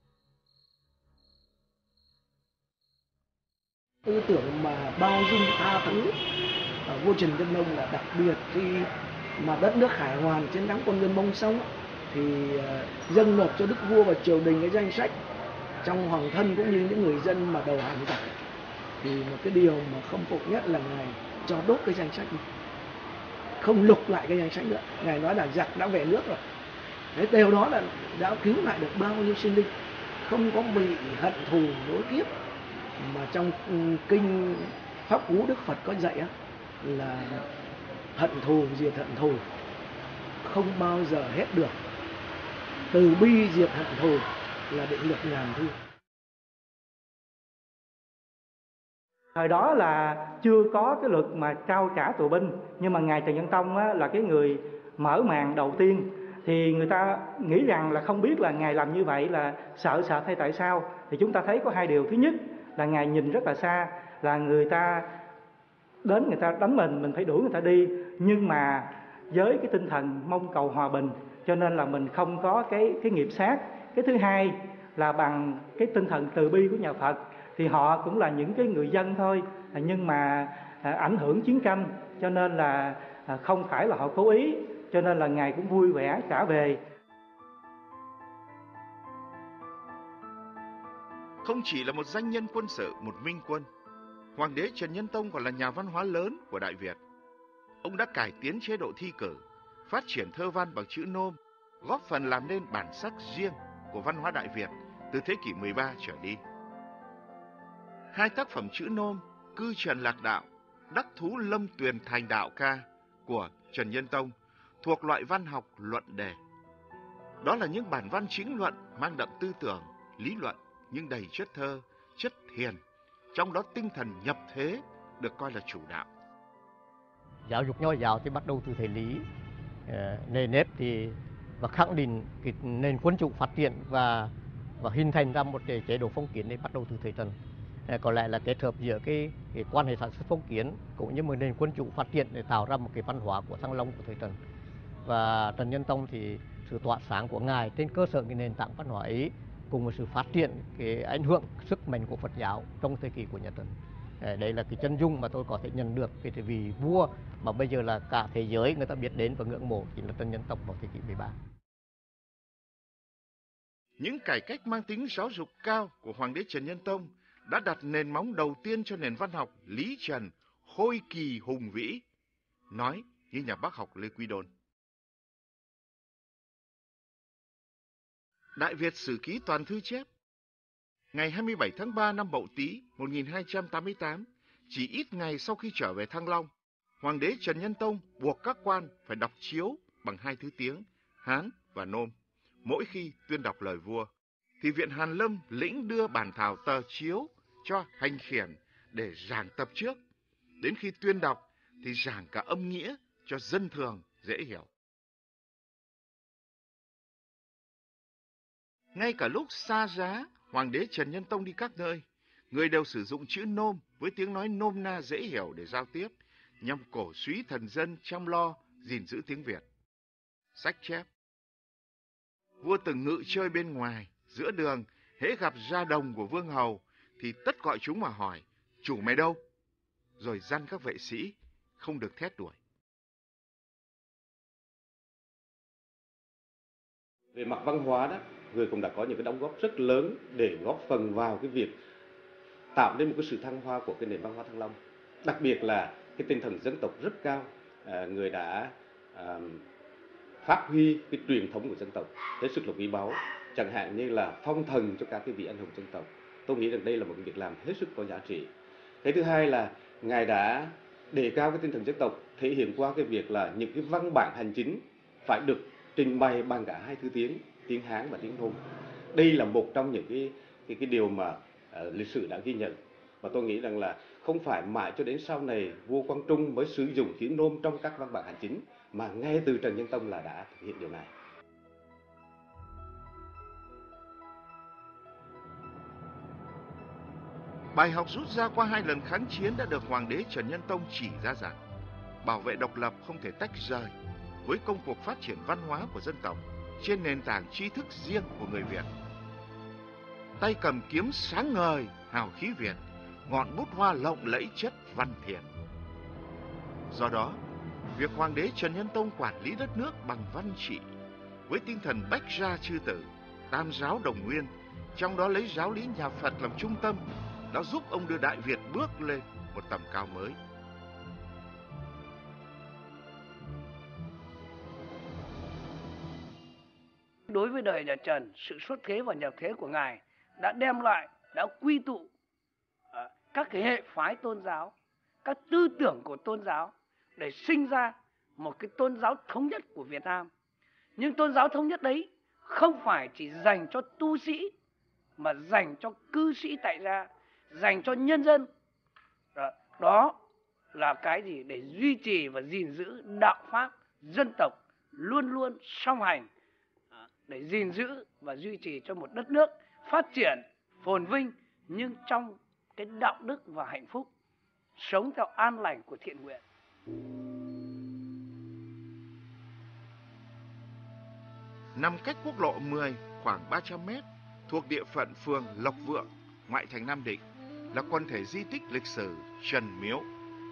Tư tưởng mà bao dung tha thứ ở vua Trần Nhân Tông là đặc biệt. Khi mà đất nước Khải Hoàn chiến thắng quân Nguyên Mông xong thì dâng nộp cho đức vua và triều đình cái danh sách trong hoàng thân cũng như những người dân mà đầu hàng giặc. Thì một cái điều mà không phục nhất là ngài cho đốt cái danh sách này, không lục lại cái danh sách nữa. Ngài nói là giặc đã về nước rồi. Thế điều đó là đã cứu lại được bao nhiêu sinh linh, không có bị hận thù nối kiếp. Mà trong kinh Pháp Cú Đức Phật có dạy á, là hận thù diệt hận thù không bao giờ hết được, từ bi diệt hận thù là định luật ngàn thu. Thời đó là chưa có cái luật mà trao trả tù binh, nhưng mà ngài Trần Nhân Tông á, là cái người mở màn đầu tiên. Thì người ta nghĩ rằng là không biết là ngài làm như vậy là sợ sệt hay tại sao. Thì chúng ta thấy có hai điều. Thứ nhất là ngài nhìn rất là xa, là người ta đến người ta đánh mình, mình phải đuổi người ta đi, nhưng mà với cái tinh thần mong cầu hòa bình, cho nên là mình không có cái cái nghiệp sát. Cái thứ hai là bằng cái tinh thần từ bi của nhà Phật, thì họ cũng là những cái người dân thôi, nhưng mà à, ảnh hưởng chiến tranh, cho nên là à, không phải là họ cố ý, cho nên là ngài cũng vui vẻ trả về. Không chỉ là một danh nhân quân sự, một minh quân, Hoàng đế Trần Nhân Tông còn là nhà văn hóa lớn của Đại Việt. Ông đã cải tiến chế độ thi cử, phát triển thơ văn bằng chữ nôm, góp phần làm nên bản sắc riêng của văn hóa Đại Việt từ thế kỷ mười ba trở đi. Hai tác phẩm chữ nôm, Cư Trần Lạc Đạo, Đắc Thú Lâm Tuyền Thành Đạo Ca của Trần Nhân Tông thuộc loại văn học luận đề. Đó là những bản văn chính luận mang đậm tư tưởng, lý luận nhưng đầy chất thơ, chất thiền, trong đó tinh thần nhập thế được coi là chủ đạo. Giáo dục nho giáo thì bắt đầu từ thời Lý, nề nếp thì và khẳng định cái nền quân chủ phát triển và và hình thành ra một cái chế độ phong kiến này bắt đầu từ thời Trần. Có lẽ là kết hợp giữa cái, cái quan hệ sản xuất phong kiến cũng như một nền quân chủ phát triển để tạo ra một cái văn hóa của Thăng Long của thời Trần. Và Trần Nhân Tông thì sự tỏa sáng của ngài trên cơ sở cái nền tảng văn hóa ấy cùng với sự phát triển cái ảnh hưởng sức mạnh của Phật giáo trong thời kỳ của nhà Trần. Đây là cái chân dung mà tôi có thể nhận được cái vị vua mà bây giờ là cả thế giới người ta biết đến và ngưỡng mộ, chính là Trần Nhân Tông vào thế kỷ mười ba. Những cải cách mang tính giáo dục cao của Hoàng đế Trần Nhân Tông đã đặt nền móng đầu tiên cho nền văn học Lý Trần khôi kỳ hùng vĩ, nói như nhà bác học Lê Quý Đôn. Đại Việt Sử Ký Toàn Thư chép, ngày hai mươi bảy tháng ba năm Mậu Tý một nghìn hai trăm tám mươi tám, chỉ ít ngày sau khi trở về Thăng Long, Hoàng đế Trần Nhân Tông buộc các quan phải đọc chiếu bằng hai thứ tiếng, Hán và Nôm. Mỗi khi tuyên đọc lời vua, thì viện Hàn Lâm lĩnh đưa bản thảo tờ chiếu cho hành khiển để giảng tập trước. Đến khi tuyên đọc thì giảng cả âm nghĩa cho dân thường dễ hiểu. Ngay cả lúc xa giá, Hoàng đế Trần Nhân Tông đi các nơi, người đều sử dụng chữ Nôm với tiếng nói nôm na dễ hiểu để giao tiếp, nhằm cổ suý thần dân chăm lo gìn giữ tiếng Việt. Sách chép: vua từng ngự chơi bên ngoài, giữa đường, hễ gặp gia đồng của vương hầu thì tất gọi chúng mà hỏi: chủ mày đâu? Rồi dăn các vệ sĩ không được thét đuổi. Về mặt văn hóa đó, người cũng đã có những cái đóng góp rất lớn để góp phần vào cái việc tạo nên một cái sự thăng hoa của cái nền văn hóa Thăng Long. Đặc biệt là cái tinh thần dân tộc rất cao, à, người đã à, phát huy cái truyền thống của dân tộc hết sức là quý báu, chẳng hạn như là phong thần cho các cái vị anh hùng dân tộc. Tôi nghĩ rằng đây là một cái việc làm hết sức có giá trị. Cái thứ hai là ngài đã đề cao cái tinh thần dân tộc, thể hiện qua cái việc là những cái văn bản hành chính phải được trình bày bằng cả hai thứ tiếng, tiếng Hán và tiếng Nôm. Đây là một trong những cái cái, cái điều mà uh, lịch sử đã ghi nhận, và tôi nghĩ rằng là không phải mãi cho đến sau này vua Quang Trung mới sử dụng chữ Nôm trong các văn bản hành chính, mà ngay từ Trần Nhân Tông là đã thực hiện điều này. Bài học rút ra qua hai lần kháng chiến đã được Hoàng đế Trần Nhân Tông chỉ ra rằng bảo vệ độc lập không thể tách rời với công cuộc phát triển văn hóa của dân tộc trên nền tảng tri thức riêng của người Việt. Tay cầm kiếm sáng ngời, hào khí Việt, ngọn bút hoa lộng lẫy chất văn thiện. Do đó, việc Hoàng đế Trần Nhân Tông quản lý đất nước bằng văn trị với tinh thần bách gia chư tử, tam giáo đồng nguyên, trong đó lấy giáo lý nhà Phật làm trung tâm, đã giúp ông đưa Đại Việt bước lên một tầm cao mới. Đối với đời nhà Trần, sự xuất thế và nhập thế của Ngài đã đem lại, đã quy tụ uh, các cái hệ phái tôn giáo, các tư tưởng của tôn giáo để sinh ra một cái tôn giáo thống nhất của Việt Nam. Nhưng tôn giáo thống nhất đấy không phải chỉ dành cho tu sĩ, mà dành cho cư sĩ tại gia, dành cho nhân dân. Đó, đó là cái gì? Để duy trì và gìn giữ đạo pháp dân tộc luôn luôn song hành, để gìn giữ và duy trì cho một đất nước phát triển, phồn vinh, nhưng trong cái đạo đức và hạnh phúc, sống theo an lành của thiện nguyện. Nằm cách quốc lộ mười khoảng ba trăm mét, thuộc địa phận phường Lộc Vượng, ngoại thành Nam Định, là quần thể di tích lịch sử Trần Miếu.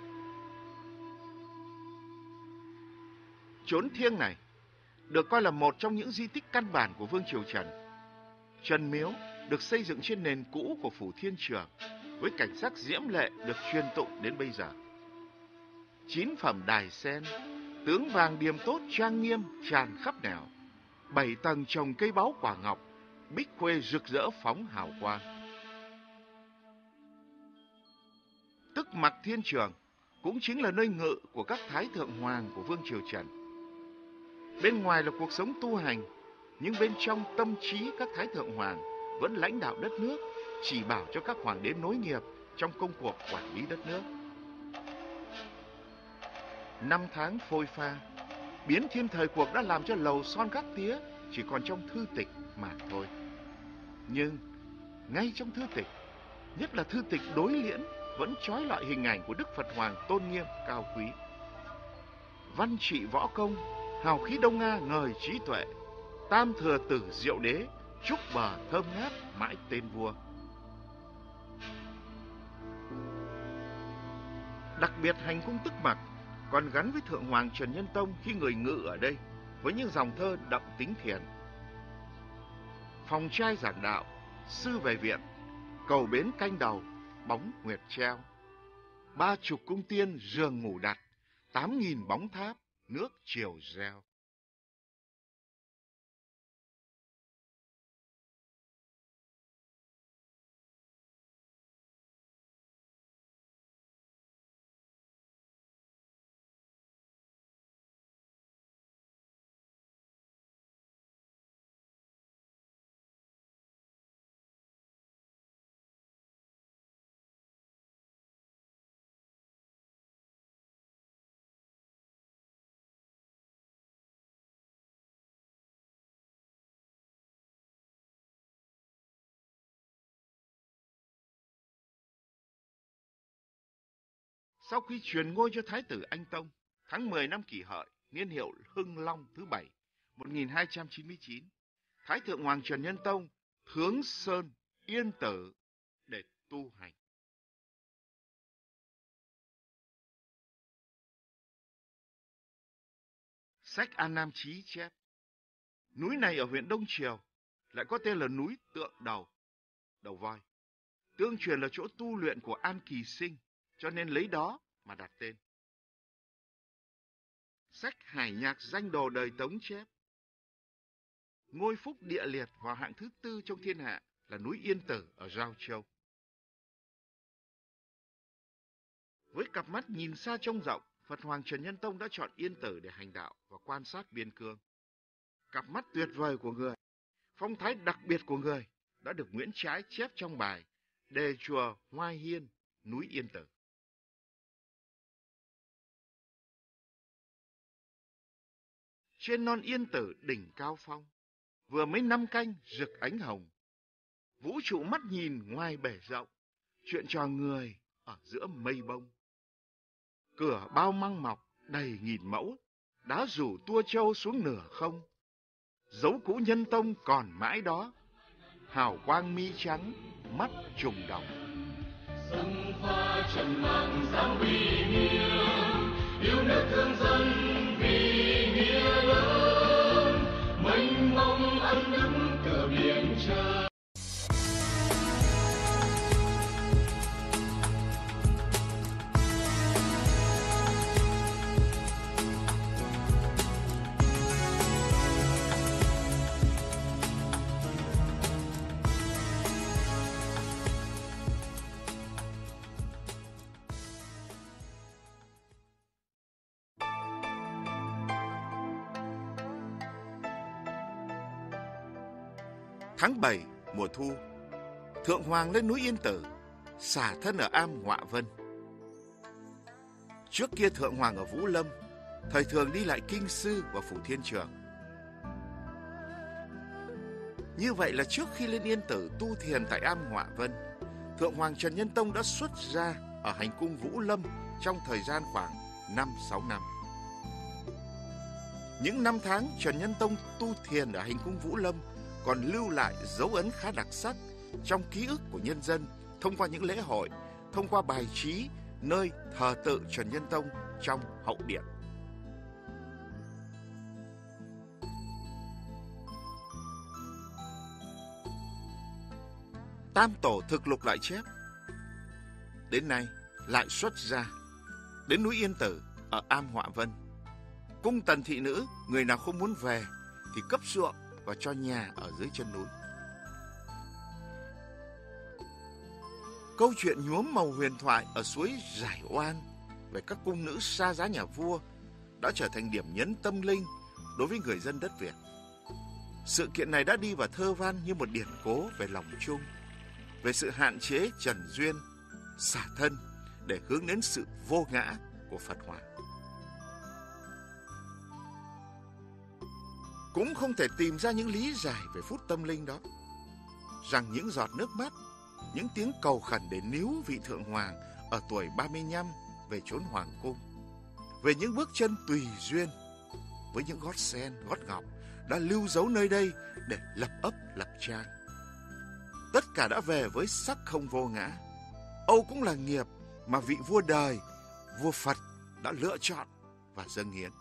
Chốn thiêng này được coi là một trong những di tích căn bản của Vương triều Trần. Trần Miếu được xây dựng trên nền cũ của phủ Thiên Trường, với cảnh sắc diễm lệ được truyền tụng đến bây giờ. Chín phẩm đài sen, tướng vàng điềm tốt trang nghiêm tràn khắp nẻo, bảy tầng trồng cây báu quả ngọc, bích khuê rực rỡ phóng hào quang. Tức Mặc Thiên Trường cũng chính là nơi ngự của các thái thượng hoàng của Vương triều Trần. Bên ngoài là cuộc sống tu hành, nhưng bên trong tâm trí các thái thượng hoàng vẫn lãnh đạo đất nước, chỉ bảo cho các hoàng đế nối nghiệp trong công cuộc quản lý đất nước. Năm tháng phôi pha, biến thiên thời cuộc đã làm cho lầu son gác tía chỉ còn trong thư tịch mà thôi. Nhưng ngay trong thư tịch, nhất là thư tịch Đối Liễn, vẫn trói lọi hình ảnh của Đức Phật Hoàng tôn nghiêm cao quý. Văn trị võ công, hào khí Đông Nga ngời trí tuệ, tam thừa tử diệu đế, trúc bờ thơm ngát mãi tên vua. Đặc biệt hành cung Tức Mặc còn gắn với Thượng Hoàng Trần Nhân Tông khi người ngự ở đây, với những dòng thơ đậm tính thiền. Phòng trai giảng đạo, sư về viện, cầu bến canh đầu, bóng nguyệt treo. Ba chục cung tiên giường ngủ đặt, tám nghìn bóng tháp, nước chiều reo. Sau khi truyền ngôi cho Thái tử Anh Tông, tháng mười năm Kỷ Hợi, niên hiệu Hưng Long thứ bảy, một nghìn hai trăm chín mươi chín, Thái thượng hoàng Trần Nhân Tông thướng sơn Yên Tử để tu hành. Sách An Nam Chí chép, núi này ở huyện Đông Triều lại có tên là núi Tượng Đầu, đầu voi. Tương truyền là chỗ tu luyện của An Kỳ Sinh, cho nên lấy đó mà đặt tên. Sách Hải Nhạc Danh Đồ đời Tống chép, ngôi phúc địa liệt vào hạng thứ tư trong thiên hạ là núi Yên Tử ở Giao Châu. Với cặp mắt nhìn xa trông rộng, Phật Hoàng Trần Nhân Tông đã chọn Yên Tử để hành đạo và quan sát biên cương. Cặp mắt tuyệt vời của người, phong thái đặc biệt của người đã được Nguyễn Trãi chép trong bài Đề chùa Hoa Hiên, núi Yên Tử. Trên non Yên Tử đỉnh cao phong, vừa mấy năm canh rực ánh hồng. Vũ trụ mắt nhìn ngoài bể rộng, chuyện trò người ở giữa mây bông. Cửa bao măng mọc đầy nghìn mẫu, đá rủ tua châu xuống nửa không. Dấu cũ Nhân Tông còn mãi đó, hào quang mi trắng, mắt trùng đồng. Sông pha trần mạng dám uy nghiêm, yêu nước thương dân vì nghĩa lớn, mênh mông ân đức cửa biển trời. Tháng bảy, mùa thu, Thượng Hoàng lên núi Yên Tử, xả thân ở am Ngọa Vân. Trước kia Thượng Hoàng ở Vũ Lâm, thời thường đi lại Kinh Sư và Phủ Thiên Trường. Như vậy là trước khi lên Yên Tử tu thiền tại am Ngọa Vân, Thượng Hoàng Trần Nhân Tông đã xuất ra ở hành cung Vũ Lâm trong thời gian khoảng năm sáu năm. Những năm tháng Trần Nhân Tông tu thiền ở hành cung Vũ Lâm còn lưu lại dấu ấn khá đặc sắc trong ký ức của nhân dân thông qua những lễ hội, thông qua bài trí nơi thờ tự Trần Nhân Tông trong hậu điện. Tam Tổ thực lục lại chép, đến nay lại xuất ra đến núi Yên Tử ở am Họa Vân. Cung tần thị nữ, người nào không muốn về thì cấp ruộng và cho nhà ở dưới chân núi. Câu chuyện nhuốm màu huyền thoại ở suối Giải Oan về các cung nữ xa giá nhà vua đã trở thành điểm nhấn tâm linh đối với người dân đất Việt. Sự kiện này đã đi vào thơ văn như một điển cố về lòng chung, về sự hạn chế trần duyên, xả thân để hướng đến sự vô ngã của Phật Hoàng. Cũng không thể tìm ra những lý giải về phút tâm linh đó, rằng những giọt nước mắt, những tiếng cầu khẩn để níu vị Thượng Hoàng ở tuổi ba mươi lăm về chốn Hoàng cung, về những bước chân tùy duyên với những gót sen, gót ngọc đã lưu dấu nơi đây để lập ấp lập trang. Tất cả đã về với sắc không vô ngã. Âu cũng là nghiệp mà vị vua đời, vua Phật đã lựa chọn và dâng hiến.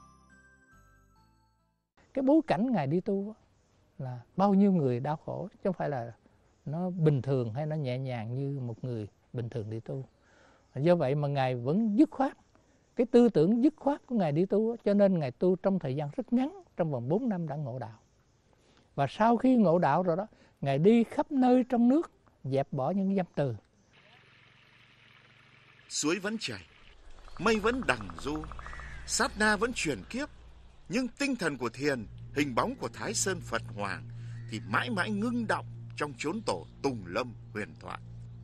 Cái bối cảnh Ngài đi tu là bao nhiêu người đau khổ, chứ không phải là nó bình thường hay nó nhẹ nhàng như một người bình thường đi tu. Do vậy mà Ngài vẫn dứt khoát, cái tư tưởng dứt khoát của Ngài đi tu, cho nên Ngài tu trong thời gian rất ngắn, trong vòng bốn năm đã ngộ đạo. Và sau khi ngộ đạo rồi đó, Ngài đi khắp nơi trong nước, dẹp bỏ những dâm từ. Suối vẫn chảy, mây vẫn đằng du, sát na vẫn chuyển kiếp, nhưng tinh thần của thiền, hình bóng của Thái Sơn Phật Hoàng thì mãi mãi ngưng đọng trong chốn tổ Tùng Lâm huyền thoại.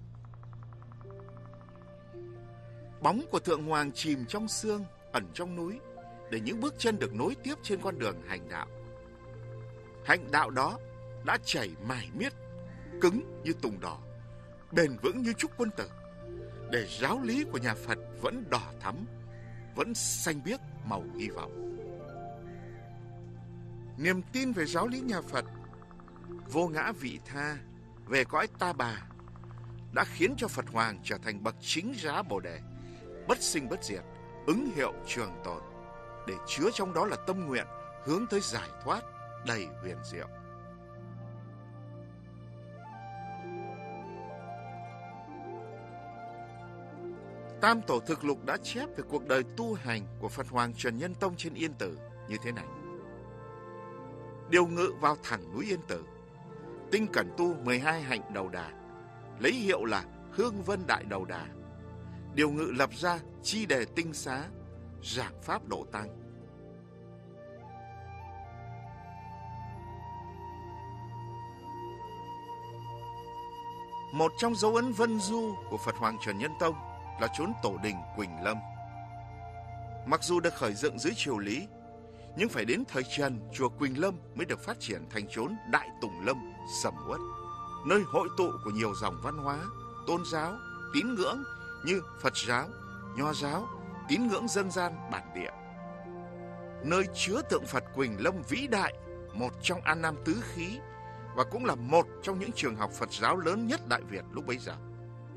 Bóng của Thượng Hoàng chìm trong sương, ẩn trong núi, để những bước chân được nối tiếp trên con đường hành đạo. Hành đạo đó đã chảy mải miết, cứng như tùng đỏ, bền vững như trúc quân tử, để giáo lý của nhà Phật vẫn đỏ thắm, vẫn xanh biếc màu hy vọng. Niềm tin về giáo lý nhà Phật, vô ngã vị tha, về cõi ta bà đã khiến cho Phật Hoàng trở thành bậc chính giá Bồ Đề, bất sinh bất diệt, ứng hiệu trường tồn, để chứa trong đó là tâm nguyện hướng tới giải thoát đầy huyền diệu. Tam Tổ Thực Lục đã chép về cuộc đời tu hành của Phật Hoàng Trần Nhân Tông trên Yên Tử như thế này. Điều ngự vào thẳng núi Yên Tử, tinh cẩn tu mười hai hạnh đầu đà, lấy hiệu là Hương Vân Đại Đầu Đà. Điều ngự lập ra chi đề tinh xá, giảng pháp độ tăng. Một trong dấu ấn vân du của Phật Hoàng Trần Nhân Tông là chốn tổ đình Quỳnh Lâm. Mặc dù được khởi dựng dưới triều Lý, nhưng phải đến thời Trần, chùa Quỳnh Lâm mới được phát triển thành chốn Đại Tùng Lâm sầm uất, nơi hội tụ của nhiều dòng văn hóa, tôn giáo, tín ngưỡng như Phật giáo, Nho giáo, tín ngưỡng dân gian bản địa. Nơi chứa tượng Phật Quỳnh Lâm vĩ đại, một trong An Nam tứ khí và cũng là một trong những trường học Phật giáo lớn nhất Đại Việt lúc bấy giờ.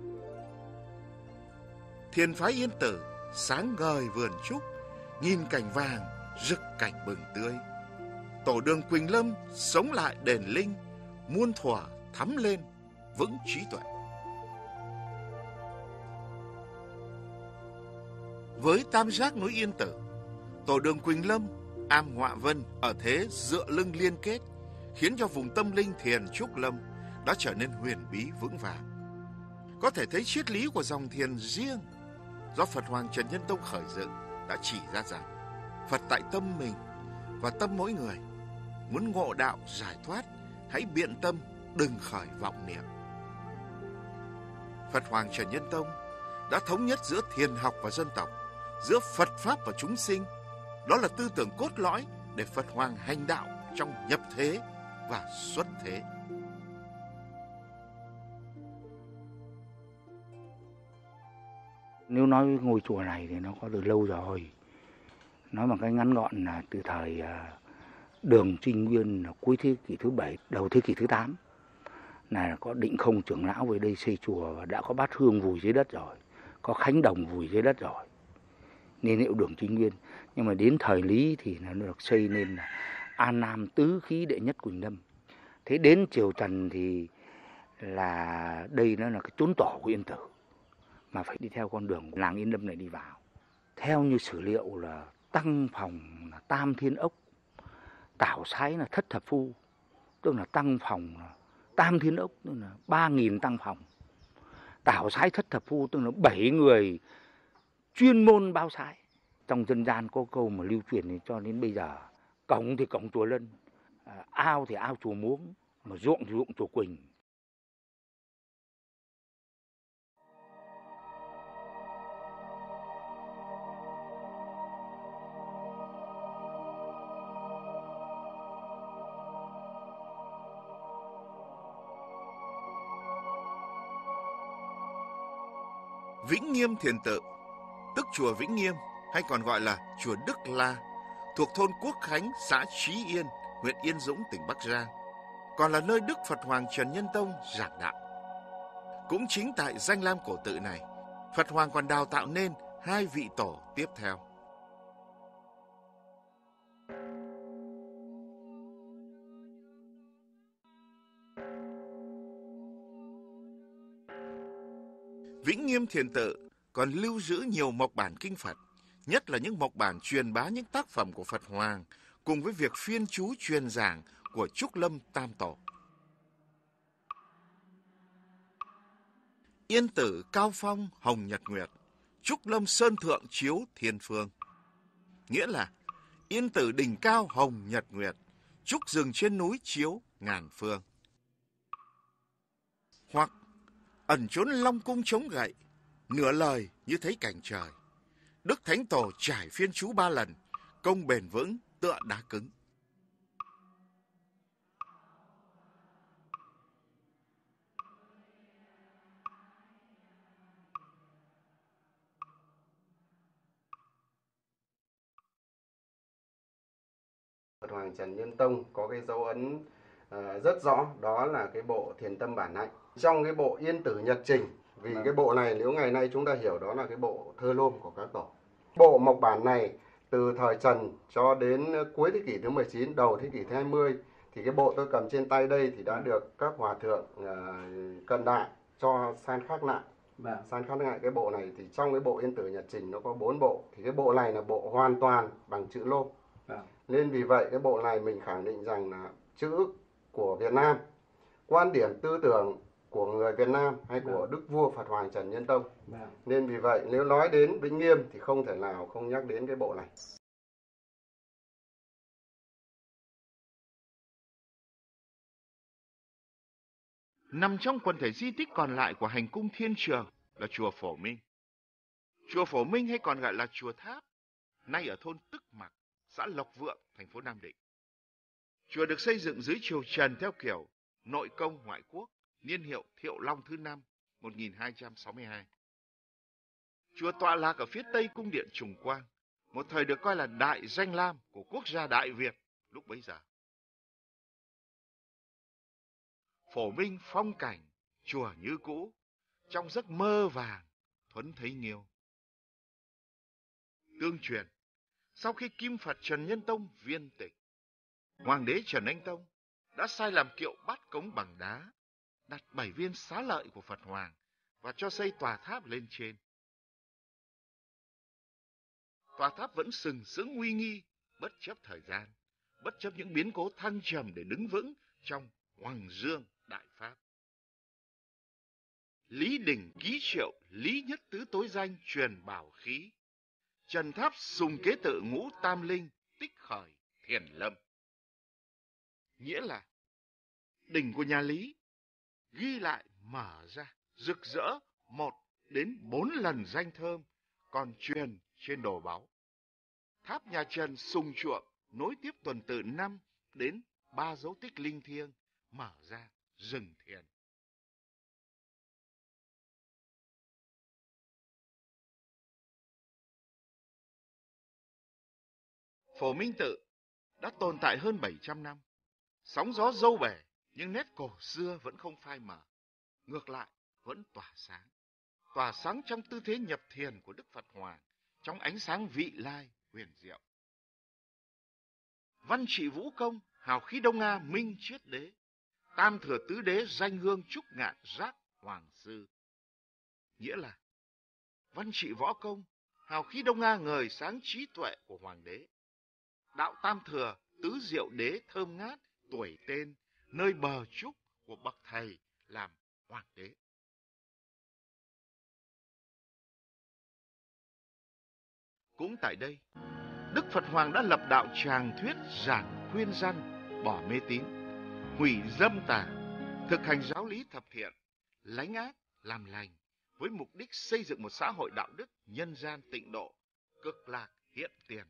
Thiền phái Yên Tử sáng ngời vườn trúc, nghìn cảnh vàng rực cảnh bừng tươi. Tổ đường Quỳnh Lâm sống lại đền linh, muôn thuở thắm lên vững trí tuệ. Với tam giác núi Yên Tử, tổ đường Quỳnh Lâm, am Ngọa Vân ở thế dựa lưng liên kết, khiến cho vùng tâm linh Thiền Trúc Lâm đã trở nên huyền bí vững vàng. Có thể thấy triết lý của dòng thiền riêng do Phật Hoàng Trần Nhân Tông khởi dựng đã chỉ ra rằng Phật tại tâm mình và tâm mỗi người. Muốn ngộ đạo giải thoát, hãy biện tâm, đừng khởi vọng niệm. Phật Hoàng Trần Nhân Tông đã thống nhất giữa thiền học và dân tộc, giữa Phật Pháp và chúng sinh. Đó là tư tưởng cốt lõi để Phật Hoàng hành đạo trong nhập thế và xuất thế. Nếu nói ngôi chùa này thì nó có từ lâu rồi. Nói một cái ngắn gọn là từ thời Đường Trinh Nguyên cuối thế kỷ thứ bảy, đầu thế kỷ thứ tám. Là có Định Không trưởng lão về đây xây chùa và đã có bát hương vùi dưới đất rồi, có khánh đồng vùi dưới đất rồi. Nên hiệu Đường Trinh Nguyên. Nhưng mà đến thời Lý thì nó được xây nên là An Nam tứ khí đệ nhất Quỳnh Lâm. Thế đến triều Trần thì là đây nó là cái chốn tổ của Yên Tử, mà phải đi theo con đường làng Yên Lâm này đi vào. Theo như sử liệu là tăng phòng là tam thiên ốc, tảo sái là thất thập phu, tức là tăng phòng là tam thiên ốc, tức là ba nghìn tăng phòng. Tảo sái thất thập phu tức là bảy người chuyên môn bao sái. Trong dân gian có câu mà lưu truyền cho đến bây giờ: cổng thì cổng chùa Lân, ao thì ao chùa Muống, mà ruộng thì ruộng chùa Quỳnh. Vĩnh Nghiêm Thiền Tự, tức chùa Vĩnh Nghiêm hay còn gọi là chùa Đức La, thuộc thôn Quốc Khánh, xã Trí Yên, huyện Yên Dũng, tỉnh Bắc Giang, còn là nơi Đức Phật Hoàng Trần Nhân Tông giảng đạo. Cũng chính tại danh lam cổ tự này, Phật Hoàng còn đào tạo nên hai vị tổ tiếp theo. Vĩnh Nghiêm Thiền Tự còn lưu giữ nhiều mộc bản kinh Phật, nhất là những mộc bản truyền bá những tác phẩm của Phật Hoàng, cùng với việc phiên chú truyền giảng của Trúc Lâm Tam Tổ. Yên Tử cao phong hồng nhật nguyệt, Trúc Lâm sơn thượng chiếu thiên phương. Nghĩa là Yên Tử đỉnh cao hồng nhật nguyệt, Trúc rừng trên núi chiếu ngàn phương. Hoặc ẩn chốn long cung chống gậy, nửa lời như thấy cảnh trời. Đức Thánh Tổ trải phiên chú ba lần, công bền vững tựa đá cứng. Hoàng Trần Nhân Tông có cái dấu ấn uh, rất rõ, đó là cái bộ Thiền Tâm Bản Hạnh. Trong cái bộ Yên Tử Nhật Trình, vì cái bộ này nếu ngày nay chúng ta hiểu đó là cái bộ thơ lôm của các tổ. Bộ mộc bản này từ thời Trần cho đến cuối thế kỷ thứ mười chín, đầu thế kỷ thứ hai mươi, thì cái bộ tôi cầm trên tay đây thì đã được các hòa thượng uh, cận đại cho san khắc lại. Vâng. San khắc lại cái bộ này thì trong cái bộ Yên Tử Nhật Trình nó có bốn bộ, thì cái bộ này là bộ hoàn toàn bằng chữ lôm. Vâng. Nên vì vậy cái bộ này mình khẳng định rằng là chữ của Việt Nam, quan điểm tư tưởng của người Việt Nam hay của Vâng. Đức Vua Phật Hoàng Trần Nhân Tông. Vâng. Nên vì vậy nếu nói đến Vĩnh Nghiêm thì không thể nào không nhắc đến cái bộ này. Nằm trong quần thể di tích còn lại của hành cung Thiên Trường là chùa Phổ Minh. Chùa Phổ Minh hay còn gọi là chùa Tháp, nay ở thôn Tức Mặc, xã Lộc Vượng, thành phố Nam Định. Chùa được xây dựng dưới triều Trần theo kiểu nội công ngoại quốc, niên hiệu Thiệu Long thứ năm, một nghìn hai trăm sáu mươi hai. Chùa tọa lạc ở phía tây cung điện Trùng Quang, một thời được coi là đại danh lam của quốc gia Đại Việt lúc bấy giờ. Phổ Minh phong cảnh, chùa như cũ, trong giấc mơ vàng, thuấn thấy nghiêu. Tương truyền, sau khi Kim Phật Trần Nhân Tông viên tịch, Hoàng đế Trần Anh Tông đã sai làm kiệu bát cống bằng đá, đặt bảy viên xá lợi của Phật Hoàng và cho xây tòa tháp lên trên. Tòa tháp vẫn sừng sững uy nghi, bất chấp thời gian, bất chấp những biến cố thăng trầm để đứng vững trong Hoàng Dương Đại Pháp. Lý Đỉnh ký triệu, Lý Nhất Tứ tối danh truyền bảo khí. Trần Tháp sùng kế tự ngũ tam linh, tích khởi thiền lâm. Nghĩa là đỉnh của nhà Lý ghi lại mở ra rực rỡ một đến bốn lần danh thơm còn truyền trên đồ báu. Tháp nhà Trần sùng chuộng nối tiếp tuần tự năm đến ba dấu tích linh thiêng mở ra rừng thiền. Phổ Minh Tự đã tồn tại hơn bảy trăm năm. Sóng gió dâu bể, nhưng nét cổ xưa vẫn không phai mờ. Ngược lại, vẫn tỏa sáng. Tỏa sáng trong tư thế nhập thiền của Đức Phật Hoàng, trong ánh sáng vị lai, huyền diệu. Văn trị vũ công, hào khí Đông Nga minh triết đế. Tam thừa tứ đế danh hương trúc ngạn giác hoàng sư. Nghĩa là văn trị võ công, hào khí Đông Nga ngời sáng trí tuệ của hoàng đế. Đạo tam thừa tứ diệu đế thơm ngát, tuổi tên, nơi bờ trúc của bậc thầy làm hoàng đế. Cũng tại đây, Đức Phật Hoàng đã lập đạo tràng thuyết giảng khuyên răn, bỏ mê tín, hủy dâm tà, thực hành giáo lý thập thiện, lánh ác, làm lành, với mục đích xây dựng một xã hội đạo đức, nhân gian tịnh độ, cực lạc hiện tiền.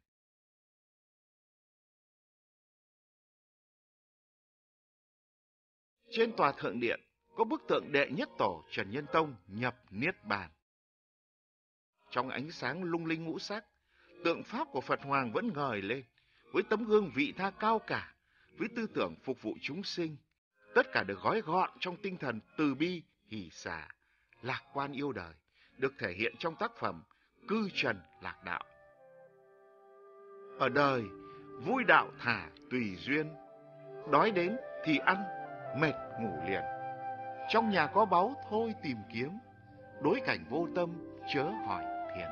Trên tòa thượng điện có bức tượng đệ nhất tổ Trần Nhân Tông nhập niết bàn. Trong ánh sáng lung linh ngũ sắc, tượng pháp của Phật Hoàng vẫn ngời lên với tấm gương vị tha cao cả, với tư tưởng phục vụ chúng sinh. Tất cả được gói gọn trong tinh thần từ bi, hỷ xả, lạc quan yêu đời, được thể hiện trong tác phẩm Cư Trần Lạc Đạo. Ở đời, vui đạo thả tùy duyên, đói đến thì ăn, mệt ngủ liền. Trong nhà có báu thôi tìm kiếm, đối cảnh vô tâm chớ hỏi thiền.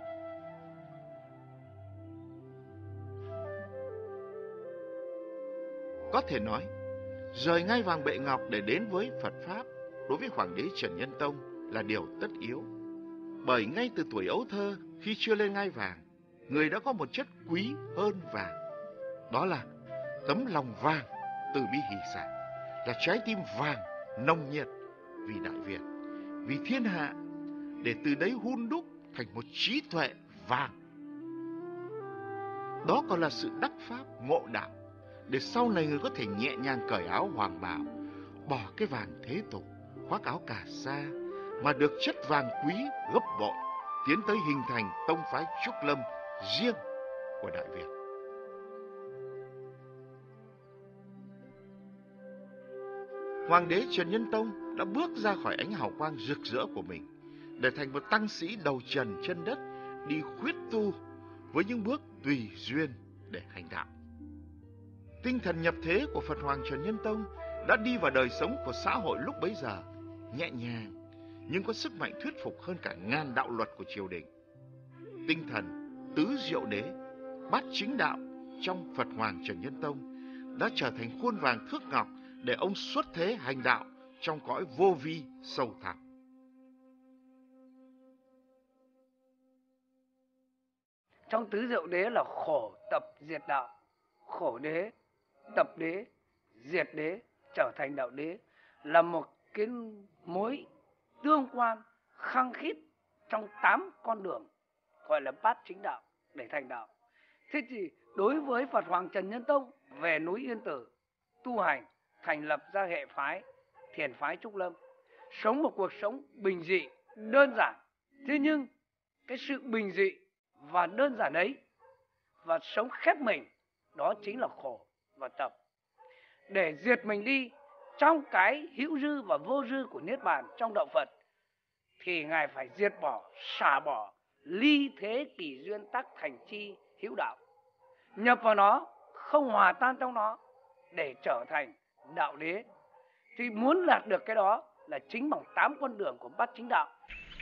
Có thể nói, rời ngai vàng bệ ngọc để đến với Phật Pháp đối với Hoàng đế Trần Nhân Tông là điều tất yếu. Bởi ngay từ tuổi ấu thơ, khi chưa lên ngai vàng, người đã có một chất quý hơn vàng. Đó là tấm lòng vàng từ bi hỷ xả, là trái tim vàng nồng nhiệt vì Đại Việt, vì thiên hạ, để từ đấy hun đúc thành một trí tuệ vàng. Đó còn là sự đắc pháp ngộ đạo, để sau này người có thể nhẹ nhàng cởi áo hoàng bào, bỏ cái vàng thế tục, khoác áo cà sa, mà được chất vàng quý gấp bội, tiến tới hình thành tông phái Trúc Lâm riêng của Đại Việt. Hoàng đế Trần Nhân Tông đã bước ra khỏi ánh hào quang rực rỡ của mình để thành một tăng sĩ đầu trần chân đất, đi khuyết tu với những bước tùy duyên để hành đạo. Tinh thần nhập thế của Phật Hoàng Trần Nhân Tông đã đi vào đời sống của xã hội lúc bấy giờ, nhẹ nhàng nhưng có sức mạnh thuyết phục hơn cả ngàn đạo luật của triều đình. Tinh thần tứ diệu đế, bát chính đạo trong Phật Hoàng Trần Nhân Tông đã trở thành khuôn vàng thước ngọc để ông xuất thế hành đạo trong cõi vô vi sâu thẳm. Trong tứ diệu đế là khổ tập diệt đạo, khổ đế, tập đế, diệt đế, trở thành đạo đế, là một cái mối tương quan khăng khít trong tám con đường gọi là bát chính đạo để thành đạo. Thế thì đối với Phật Hoàng Trần Nhân Tông về núi Yên Tử tu hành, thành lập ra hệ phái thiền phái Trúc Lâm, sống một cuộc sống bình dị đơn giản. Thế nhưng cái sự bình dị và đơn giản ấy và sống khép mình, đó chính là khổ và tập. Để diệt mình đi trong cái hữu dư và vô dư của Niết Bàn trong đạo Phật, thì Ngài phải diệt bỏ, xả bỏ, ly thế kỷ duyên tắc thành chi hữu đạo, nhập vào nó, không hòa tan trong nó để trở thành đạo đế. Thì muốn đạt được cái đó là chính bằng tám con đường của bát chính đạo.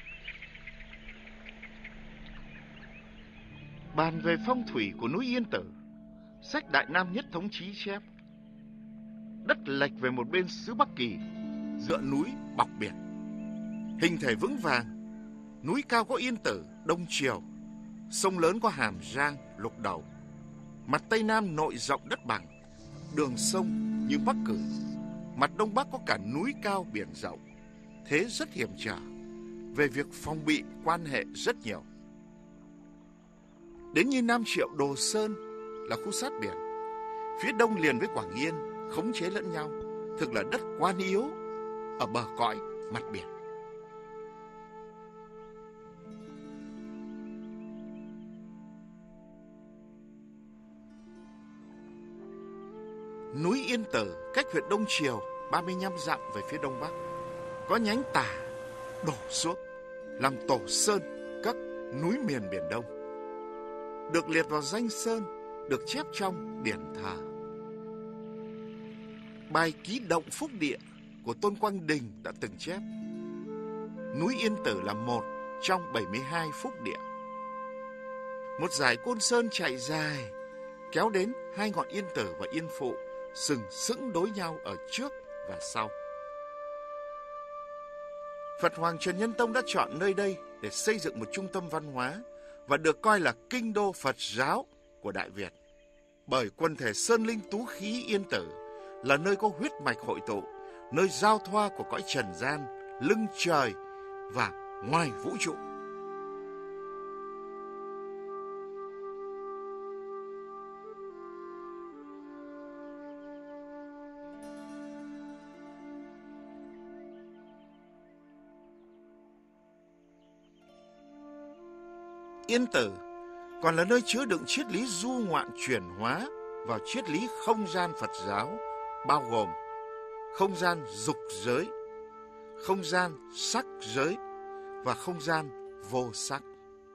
Bàn về phong thủy của núi Yên Tử, sách Đại Nam Nhất Thống Chí chép: đất lệch về một bên xứ Bắc Kỳ, dựa núi bọc biển, hình thể vững vàng. Núi cao có Yên Tử, đông triều, sông lớn có Hàm Giang, Lục Đầu. Mặt Tây Nam nội rộng đất bằng, đường sông như Bắc Cử. Mặt Đông Bắc có cả núi cao biển rộng, thế rất hiểm trở. Về việc phòng bị quan hệ rất nhiều. Đến như Nam Triệu, Đồ Sơn là khu sát biển, phía đông liền với Quảng Yên, khống chế lẫn nhau, thực là đất quan yếu ở bờ cõi mặt biển. Núi Yên Tử cách huyện Đông Triều ba mươi lăm dặm về phía đông bắc, có nhánh tả đổ xuống làm tổ sơn các núi miền Biển Đông, được liệt vào danh sơn, được chép trong điển thờ. Bài Ký Động Phúc Địa của Tôn Quang Đình đã từng chép: núi Yên Tử là một trong bảy mươi hai phúc địa. Một dải côn sơn chạy dài kéo đến hai ngọn Yên Tử và Yên Phụ, sừng sững đối nhau ở trước và sau. Phật Hoàng Trần Nhân Tông đã chọn nơi đây để xây dựng một trung tâm văn hóa và được coi là kinh đô Phật giáo của Đại Việt. Bởi quần thể Sơn Linh Tú Khí Yên Tử là nơi có huyết mạch hội tụ, nơi giao thoa của cõi trần gian, lưng trời và ngoài vũ trụ. Yên Tử còn là nơi chứa đựng triết lý du ngoạn chuyển hóa vào triết lý không gian Phật giáo, bao gồm không gian dục giới, không gian sắc giới và không gian vô sắc.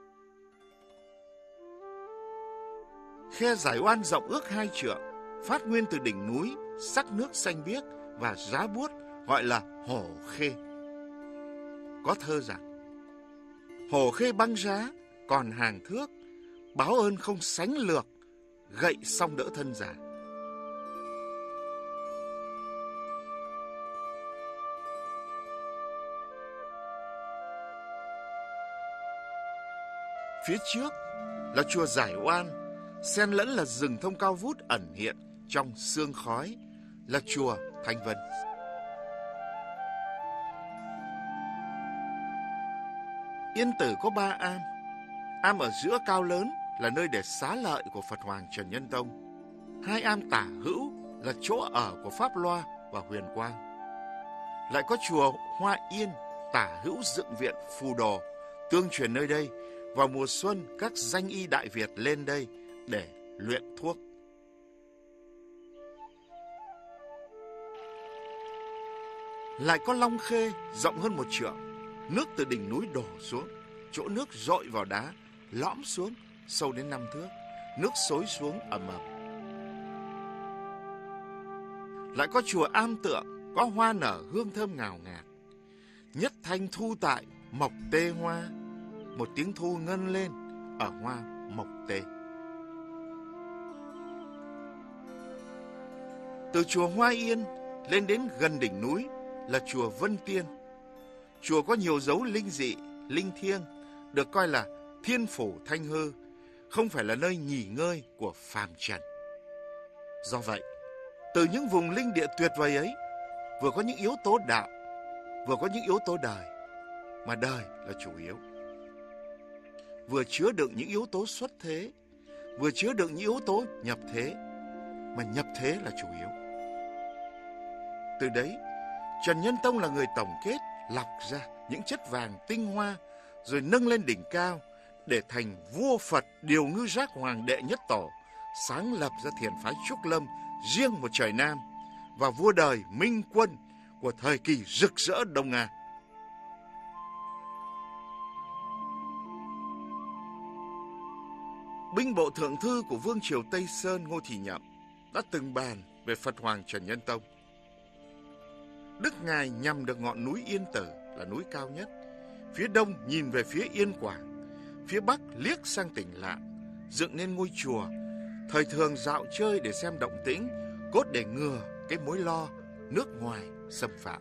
Khe Giải Oan rộng ước hai trượng, phát nguyên từ đỉnh núi, sắc nước xanh biếc và giá buốt, gọi là Hồ Khê. Có thơ rằng: Hồ Khê băng giá còn hàng thước, báo ơn không sánh lược, gậy song đỡ thân già. Phía trước là chùa Giải Oan, xen lẫn là rừng thông cao vút ẩn hiện trong sương khói, là chùa Thanh Vân. Yên Tử có ba am. Am ở giữa cao lớn là nơi để xá lợi của Phật Hoàng Trần Nhân Tông. Hai am tả hữu là chỗ ở của Pháp Loa và Huyền Quang. Lại có chùa Hoa Yên tả hữu dựng viện Phù Đồ, tương truyền nơi đây. Vào mùa xuân, các danh y Đại Việt lên đây để luyện thuốc. Lại có Long Khê rộng hơn một trượng, nước từ đỉnh núi đổ xuống, chỗ nước dội vào đá, lõm xuống sâu đến năm thước, nước xối xuống ầm ầm. Lại có chùa Am Tượng, có hoa nở hương thơm ngào ngạt. Nhất thanh thu tại mộc tê hoa, một tiếng thu ngân lên ở hoa mộc tê. Từ chùa Hoa Yên lên đến gần đỉnh núi là chùa Vân Tiên. Chùa có nhiều dấu linh dị, linh thiêng, được coi là thiên phủ thanh hư, không phải là nơi nghỉ ngơi của phàm trần. Do vậy, từ những vùng linh địa tuyệt vời ấy, vừa có những yếu tố đạo, vừa có những yếu tố đời, mà đời là chủ yếu. Vừa chứa đựng những yếu tố xuất thế, vừa chứa đựng những yếu tố nhập thế, mà nhập thế là chủ yếu. Từ đấy, Trần Nhân Tông là người tổng kết, lọc ra những chất vàng tinh hoa, rồi nâng lên đỉnh cao để thành vua Phật Điều Ngư Giác Hoàng đệ nhất tổ, sáng lập ra thiền phái Trúc Lâm riêng một trời Nam, và vua đời Minh Quân của thời kỳ rực rỡ Đông Nga. Binh bộ thượng thư của vương triều Tây Sơn Ngô Thì Nhậm đã từng bàn về Phật Hoàng Trần Nhân Tông. Đức Ngài nhằm được ngọn núi Yên Tử là núi cao nhất, phía đông nhìn về phía Yên Quảng, phía bắc liếc sang tỉnh Lạng, dựng nên ngôi chùa, thời thường dạo chơi để xem động tĩnh, cốt để ngừa cái mối lo nước ngoài xâm phạm.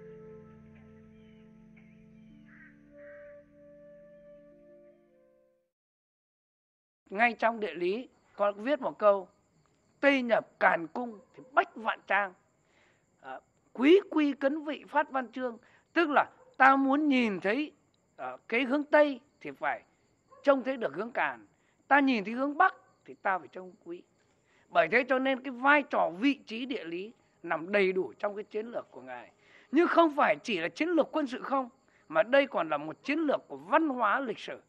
Ngay trong địa lý có viết một câu: Tây nhập Càn Cung thì bách vạn trang, à, quý quy cấn vị phát văn chương. Tức là ta muốn nhìn thấy à, cái hướng Tây thì phải trông thấy được hướng Càn, ta nhìn thấy hướng Bắc thì ta phải trông quý. Bởi thế cho nên cái vai trò vị trí địa lý nằm đầy đủ trong cái chiến lược của Ngài. Nhưng không phải chỉ là chiến lược quân sự không, mà đây còn là một chiến lược của văn hóa lịch sử.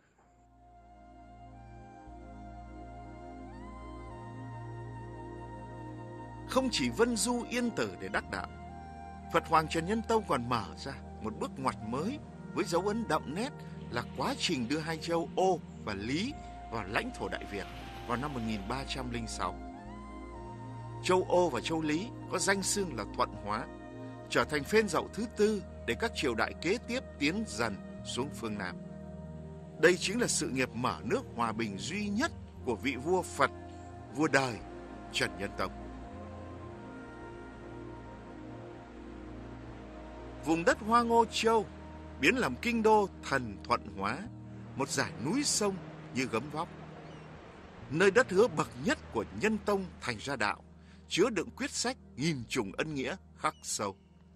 Không chỉ vân du Yên Tử để đắc đạo, Phật Hoàng Trần Nhân Tông còn mở ra một bước ngoặt mới với dấu ấn đậm nét là quá trình đưa hai châu Ô và Lý vào lãnh thổ Đại Việt vào năm một nghìn ba trăm lẻ sáu. Châu Ô và châu Lý có danh xưng là thuận hóa, trở thành phên dậu thứ tư để các triều đại kế tiếp tiến dần xuống phương Nam. Đây chính là sự nghiệp mở nước hòa bình duy nhất của vị vua Phật, vua đời Trần Nhân Tông. Vùng đất Hoa Ngô Châu biến làm kinh đô thần Thuận Hóa, một dải núi sông như gấm vóc. Nơi đất hứa bậc nhất của Nhân Tông thành ra đạo, chứa đựng quyết sách nghìn trùng ân nghĩa khắc sâu.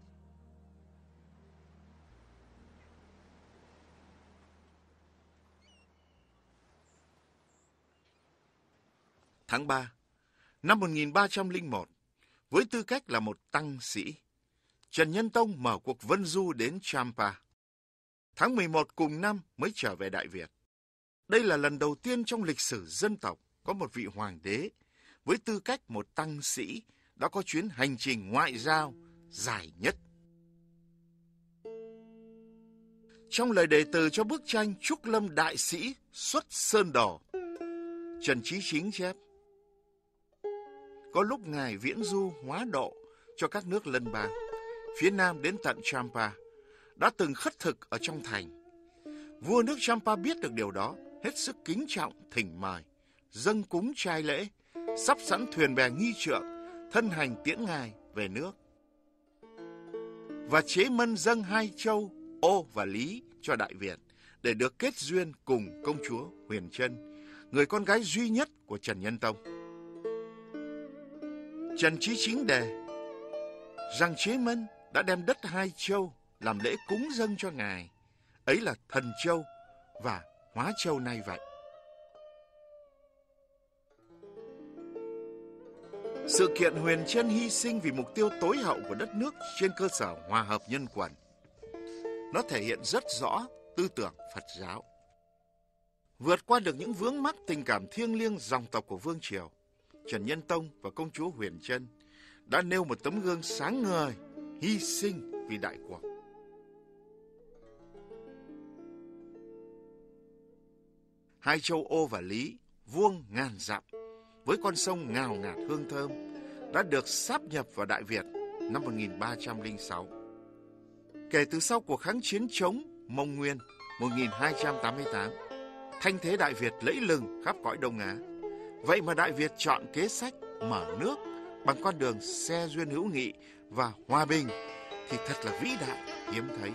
Tháng ba năm một nghìn ba trăm lẻ một, với tư cách là một tăng sĩ, Trần Nhân Tông mở cuộc vân du đến Champa. Tháng mười một cùng năm mới trở về Đại Việt. Đây là lần đầu tiên trong lịch sử dân tộc có một vị hoàng đế với tư cách một tăng sĩ đã có chuyến hành trình ngoại giao dài nhất. Trong lời đề từ cho bức tranh Trúc Lâm Đại Sĩ xuất Sơn Đồ, Trần Chí Chính chép: có lúc Ngài viễn du hóa độ cho các nước lân bang, phía Nam đến tận Champa, đã từng khất thực ở trong thành. Vua nước Champa biết được điều đó, hết sức kính trọng thỉnh mời, dâng cúng trai lễ, sắp sẵn thuyền bè nghi trượng, thân hành tiễn Ngài về nước. Và chế mân dâng hai châu Ô và Lý cho Đại Việt để được kết duyên cùng công chúa Huyền Trân, người con gái duy nhất của Trần Nhân Tông. Trần Chí Chính đề rằng Chế Mân đã đem đất hai châu làm lễ cúng dâng cho Ngài, ấy là Thần Châu và Hóa Châu nay vậy. Sự kiện Huyền Trân hy sinh vì mục tiêu tối hậu của đất nước trên cơ sở hòa hợp nhân quần, nó thể hiện rất rõ tư tưởng Phật giáo. Vượt qua được những vướng mắc tình cảm thiêng liêng dòng tộc của vương triều, Trần Nhân Tông và công chúa Huyền Trân đã nêu một tấm gương sáng ngời, hy sinh vì đại cuộc. Hai châu Ô và Lý vuông ngàn dặm với con sông ngào ngạt hương thơm đã được sáp nhập vào Đại Việt năm một nghìn ba trăm lẻ sáu. Kể từ sau cuộc kháng chiến chống Mông Nguyên một nghìn hai trăm tám mươi tám, thanh thế Đại Việt lẫy lừng khắp cõi Đông Á. Vậy mà Đại Việt chọn kế sách mở nước bằng con đường xe duyên hữu nghị và hòa bình thì thật là vĩ đại, hiếm thấy.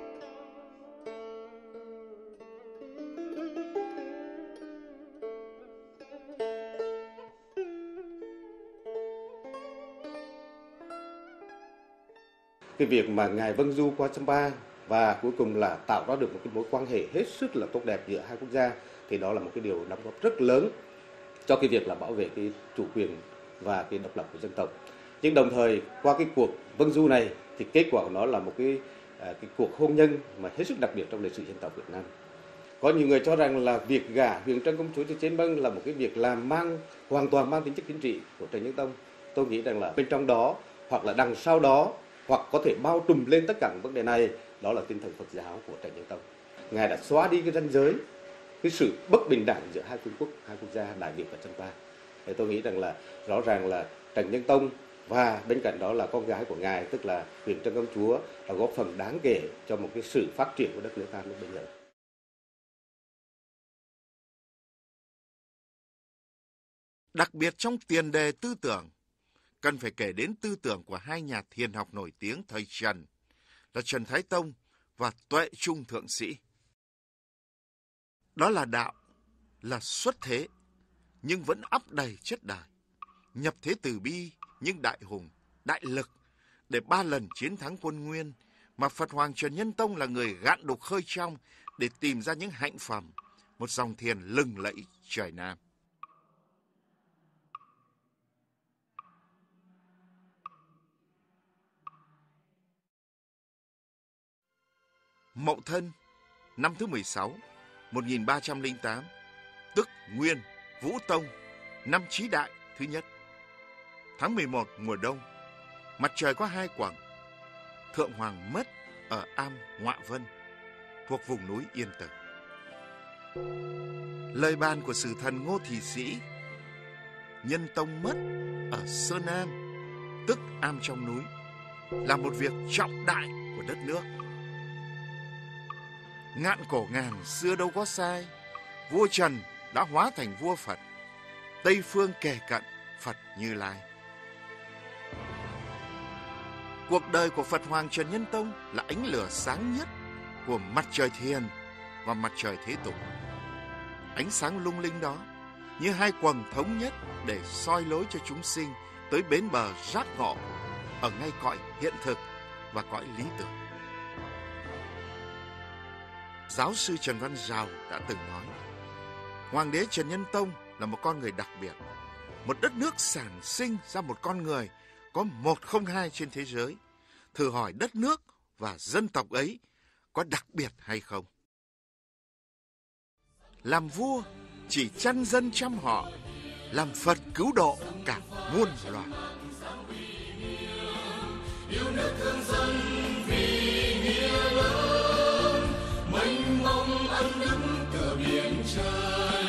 Cái việc mà Ngài vâng du qua Champa và cuối cùng là tạo ra được một cái mối quan hệ hết sức là tốt đẹp giữa hai quốc gia thì đó là một cái điều đóng góp rất lớn cho cái việc là bảo vệ cái chủ quyền và cái độc lập của dân tộc. Nhưng đồng thời qua cái cuộc vâng du này thì kết quả của nó là một cái cái cuộc hôn nhân mà hết sức đặc biệt trong lịch sử dân tộc Việt Nam. Có nhiều người cho rằng là việc gả Huyền Trân công chúa cho Chế Mân là một cái việc làm mang hoàn toàn mang tính chất chính trị của Trần Nhân Tông. Tôi nghĩ rằng là bên trong đó hoặc là đằng sau đó hoặc có thể bao trùm lên tất cả những vấn đề này, đó là tinh thần Phật giáo của Trần Nhân Tông. Ngài đã xóa đi cái ranh giới, cái sự bất bình đẳng giữa hai vương quốc, hai quốc gia Đại Việt và Champa. Thì tôi nghĩ rằng là rõ ràng là Trần Nhân Tông và bên cạnh đó là con gái của Ngài, tức là Huyền Trân công chúa, đã góp phần đáng kể cho một cái sự phát triển của đất nước ta lúc bây giờ. Đặc biệt trong tiền đề tư tưởng, cần phải kể đến tư tưởng của hai nhà thiền học nổi tiếng thời Trần là Trần Thái Tông và Tuệ Trung Thượng Sĩ. Đó là đạo, là xuất thế, nhưng vẫn ắp đầy chất đời, nhập thế từ bi nhưng đại hùng, đại lực, để ba lần chiến thắng quân Nguyên mà Phật Hoàng Trần Nhân Tông là người gạn đục khơi trong để tìm ra những hạnh phẩm, một dòng thiền lừng lẫy trời Nam. Mậu Thân, năm thứ mười sáu, một nghìn ba trăm lẻ tám, tức Nguyên, Vũ Tông, năm Trí Đại thứ nhất. Tháng mười một mùa đông, mặt trời có hai quầng. Thượng Hoàng mất ở am Ngọa Vân, thuộc vùng núi Yên Tử. Lời bàn của sử thần Ngô Thị Sĩ, Nhân Tông mất ở Sơn Nam, tức am trong núi, là một việc trọng đại của đất nước. Ngạn cổ ngàn xưa đâu có sai, vua Trần đã hóa thành vua Phật, Tây phương kề cận Phật Như Lai. Cuộc đời của Phật Hoàng Trần Nhân Tông là ánh lửa sáng nhất của mặt trời thiền và mặt trời thế tục. Ánh sáng lung linh đó như hai quầng thống nhất để soi lối cho chúng sinh tới bến bờ giác ngộ ở ngay cõi hiện thực và cõi lý tưởng. Giáo sư Trần Văn Dào đã từng nói, Hoàng đế Trần Nhân Tông là một con người đặc biệt, một đất nước sản sinh ra một con người có một không hai trên thế giới. Thử hỏi đất nước và dân tộc ấy có đặc biệt hay không? Làm vua chỉ chăn dân chăm họ, làm Phật cứu độ cả muôn loài. Yêu nước thương dân vì nghĩa lớn, mênh mông ân đức tựa biển trời.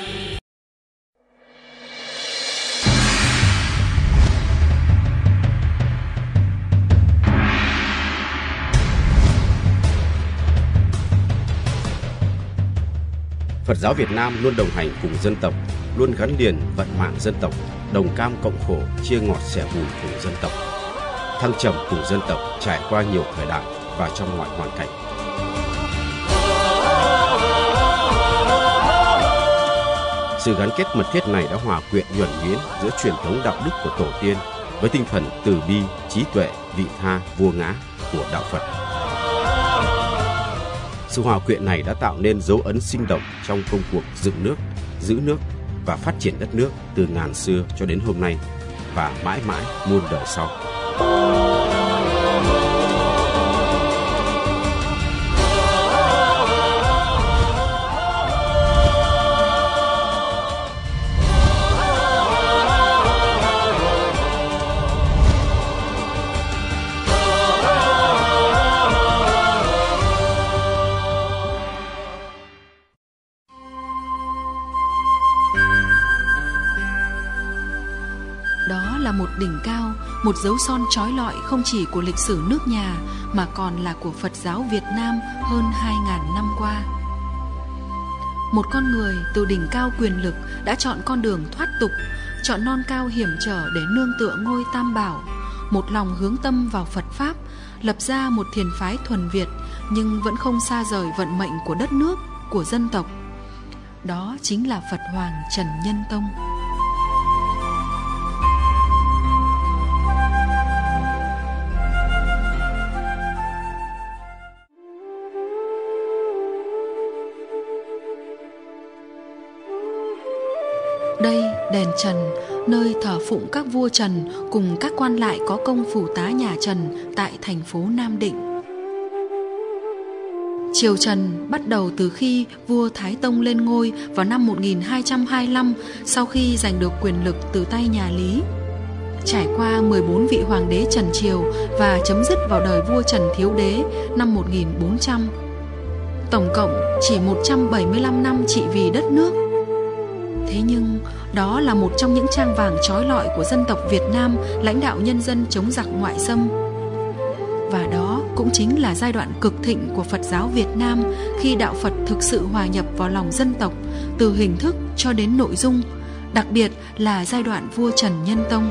Phật giáo Việt Nam luôn đồng hành cùng dân tộc, luôn gắn liền vận mạng dân tộc, đồng cam cộng khổ, chia ngọt sẻ bùi cùng dân tộc. Thăng trầm cùng dân tộc trải qua nhiều thời đại và trong mọi hoàn cảnh. Sự gắn kết mật thiết này đã hòa quyện nhuần nhuyễn giữa truyền thống đạo đức của tổ tiên với tinh thần từ bi, trí tuệ, vị tha, vô ngã của đạo Phật. Sự hòa quyện này đã tạo nên dấu ấn sinh động trong công cuộc dựng nước, giữ nước và phát triển đất nước từ ngàn xưa cho đến hôm nay và mãi mãi muôn đời sau. là một đỉnh cao, một dấu son chói lọi không chỉ của lịch sử nước nhà mà còn là của Phật giáo Việt Nam hơn hai nghìn năm qua. Một con người từ đỉnh cao quyền lực đã chọn con đường thoát tục, chọn non cao hiểm trở để nương tựa ngôi Tam Bảo, một lòng hướng tâm vào Phật Pháp, lập ra một thiền phái thuần Việt nhưng vẫn không xa rời vận mệnh của đất nước, của dân tộc. Đó chính là Phật Hoàng Trần Nhân Tông. Đây đền Trần, nơi thờ phụng các vua Trần cùng các quan lại có công phủ tá nhà Trần tại thành phố Nam Định. Triều Trần bắt đầu từ khi vua Thái Tông lên ngôi vào năm một nghìn hai trăm hai mươi lăm sau khi giành được quyền lực từ tay nhà Lý. Trải qua mười bốn vị hoàng đế Trần Triều và chấm dứt vào đời vua Trần Thiếu Đế năm một nghìn bốn trăm. Tổng cộng chỉ một trăm bảy mươi lăm năm trị vì đất nước. Thế nhưng đó là một trong những trang vàng chói lọi của dân tộc Việt Nam lãnh đạo nhân dân chống giặc ngoại xâm. Và đó cũng chính là giai đoạn cực thịnh của Phật giáo Việt Nam khi đạo Phật thực sự hòa nhập vào lòng dân tộc từ hình thức cho đến nội dung, đặc biệt là giai đoạn vua Trần Nhân Tông.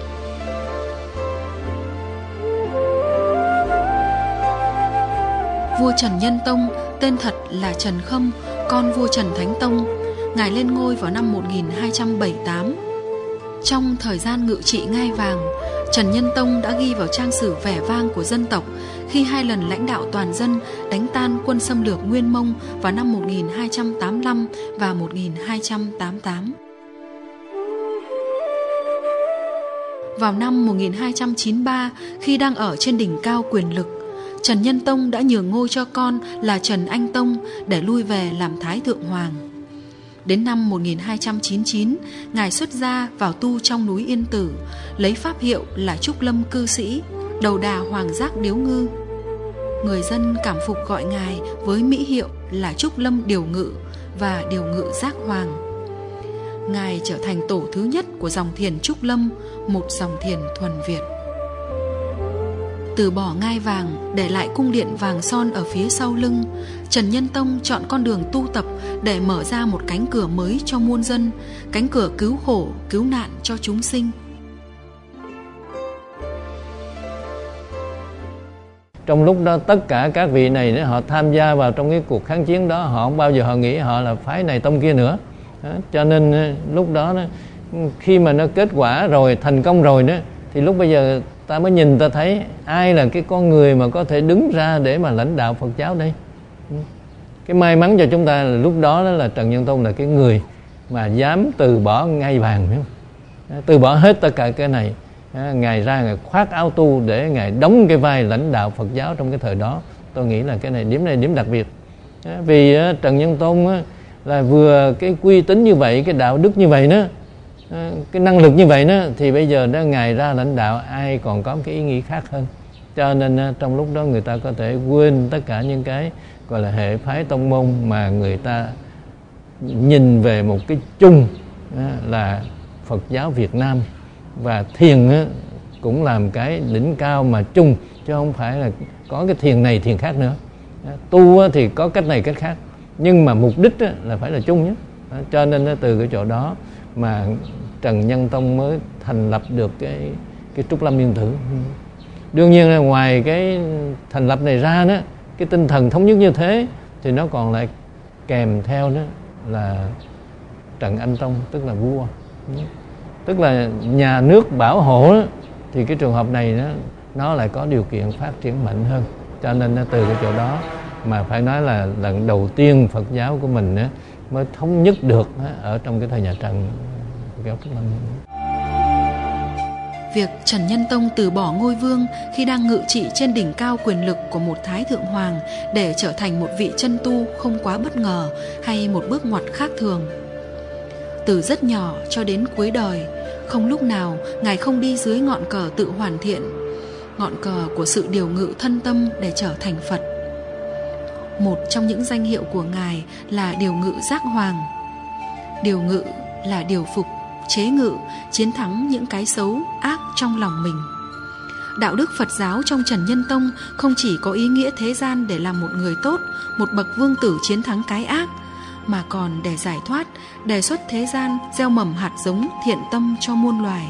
Vua Trần Nhân Tông tên thật là Trần Khâm, con vua Trần Thánh Tông. Ngài lên ngôi vào năm một nghìn hai trăm bảy mươi tám. Trong thời gian ngự trị ngai vàng, Trần Nhân Tông đã ghi vào trang sử vẻ vang của dân tộc khi hai lần lãnh đạo toàn dân đánh tan quân xâm lược Nguyên Mông vào năm một nghìn hai trăm tám mươi lăm và một nghìn hai trăm tám mươi tám. Vào năm một nghìn hai trăm chín mươi ba, khi đang ở trên đỉnh cao quyền lực, Trần Nhân Tông đã nhường ngôi cho con là Trần Anh Tông để lui về làm Thái Thượng Hoàng. Đến năm một nghìn hai trăm chín mươi chín, Ngài xuất gia vào tu trong núi Yên Tử, lấy pháp hiệu là Trúc Lâm Cư Sĩ, đầu đà Hoàng Giác Điếu Ngư. Người dân cảm phục gọi Ngài với mỹ hiệu là Trúc Lâm Điều Ngự và Điều Ngự Giác Hoàng. Ngài trở thành tổ thứ nhất của dòng thiền Trúc Lâm, một dòng thiền thuần Việt. Từ bỏ ngai vàng, để lại cung điện vàng son ở phía sau lưng, Trần Nhân Tông chọn con đường tu tập để mở ra một cánh cửa mới cho muôn dân, cánh cửa cứu khổ, cứu nạn cho chúng sinh. Trong lúc đó tất cả các vị này họ tham gia vào trong cái cuộc kháng chiến đó, họ không bao giờ họ nghĩ họ là phái này tông kia nữa. Đó, cho nên lúc đó khi mà nó kết quả rồi, thành công rồi đó, thì lúc bây giờ ta mới nhìn ta thấy ai là cái con người mà có thể đứng ra để mà lãnh đạo Phật giáo đây. Cái may mắn cho chúng ta là lúc đó, đó là Trần Nhân Tông là cái người mà dám từ bỏ ngai vàng, phải không? Từ bỏ hết tất cả cái này. Ngài ra Ngài khoác áo tu để Ngài đóng cái vai lãnh đạo Phật giáo trong cái thời đó. Tôi nghĩ là cái này điểm này điểm đặc biệt. Vì Trần Nhân Tông là vừa cái uy tín như vậy, cái đạo đức như vậy đó, cái năng lực như vậy đó, thì bây giờ đó Ngài ra lãnh đạo ai còn có cái ý nghĩ khác hơn. Cho nên trong lúc đó người ta có thể quên tất cả những cái gọi là hệ phái tông môn mà người ta nhìn về một cái chung là Phật giáo Việt Nam, và thiền cũng làm cái đỉnh cao mà chung, chứ không phải là có cái thiền này thiền khác nữa. Tu thì có cách này cách khác, nhưng mà mục đích là phải là chung nhất. Cho nên từ cái chỗ đó mà Trần Nhân Tông mới thành lập được cái cái Trúc Lâm Yên Tử. Đương nhiên là ngoài cái thành lập này ra đó, cái tinh thần thống nhất như thế thì nó còn lại kèm theo đó là Trần Anh Tông, tức là vua, tức là nhà nước bảo hộ đó, thì cái trường hợp này đó, nó lại có điều kiện phát triển mạnh hơn. Cho nên từ cái chỗ đó mà phải nói là lần đầu tiên Phật giáo của mình đó, mới thống nhất được đó, ở trong cái thời nhà Trần. Việc Trần Nhân Tông từ bỏ ngôi vương khi đang ngự trị trên đỉnh cao quyền lực của một Thái Thượng Hoàng để trở thành một vị chân tu không quá bất ngờ hay một bước ngoặt khác thường. Từ rất nhỏ cho đến cuối đời, không lúc nào Ngài không đi dưới ngọn cờ tự hoàn thiện, ngọn cờ của sự điều ngự thân tâm để trở thành Phật. Một trong những danh hiệu của Ngài là Điều Ngự Giác Hoàng. Điều ngự là điều phục chế ngự, chiến thắng những cái xấu, ác trong lòng mình. Đạo đức Phật giáo trong Trần Nhân Tông không chỉ có ý nghĩa thế gian để làm một người tốt, một bậc vương tử chiến thắng cái ác, mà còn để giải thoát, đề xuất thế gian gieo mầm hạt giống thiện tâm cho muôn loài.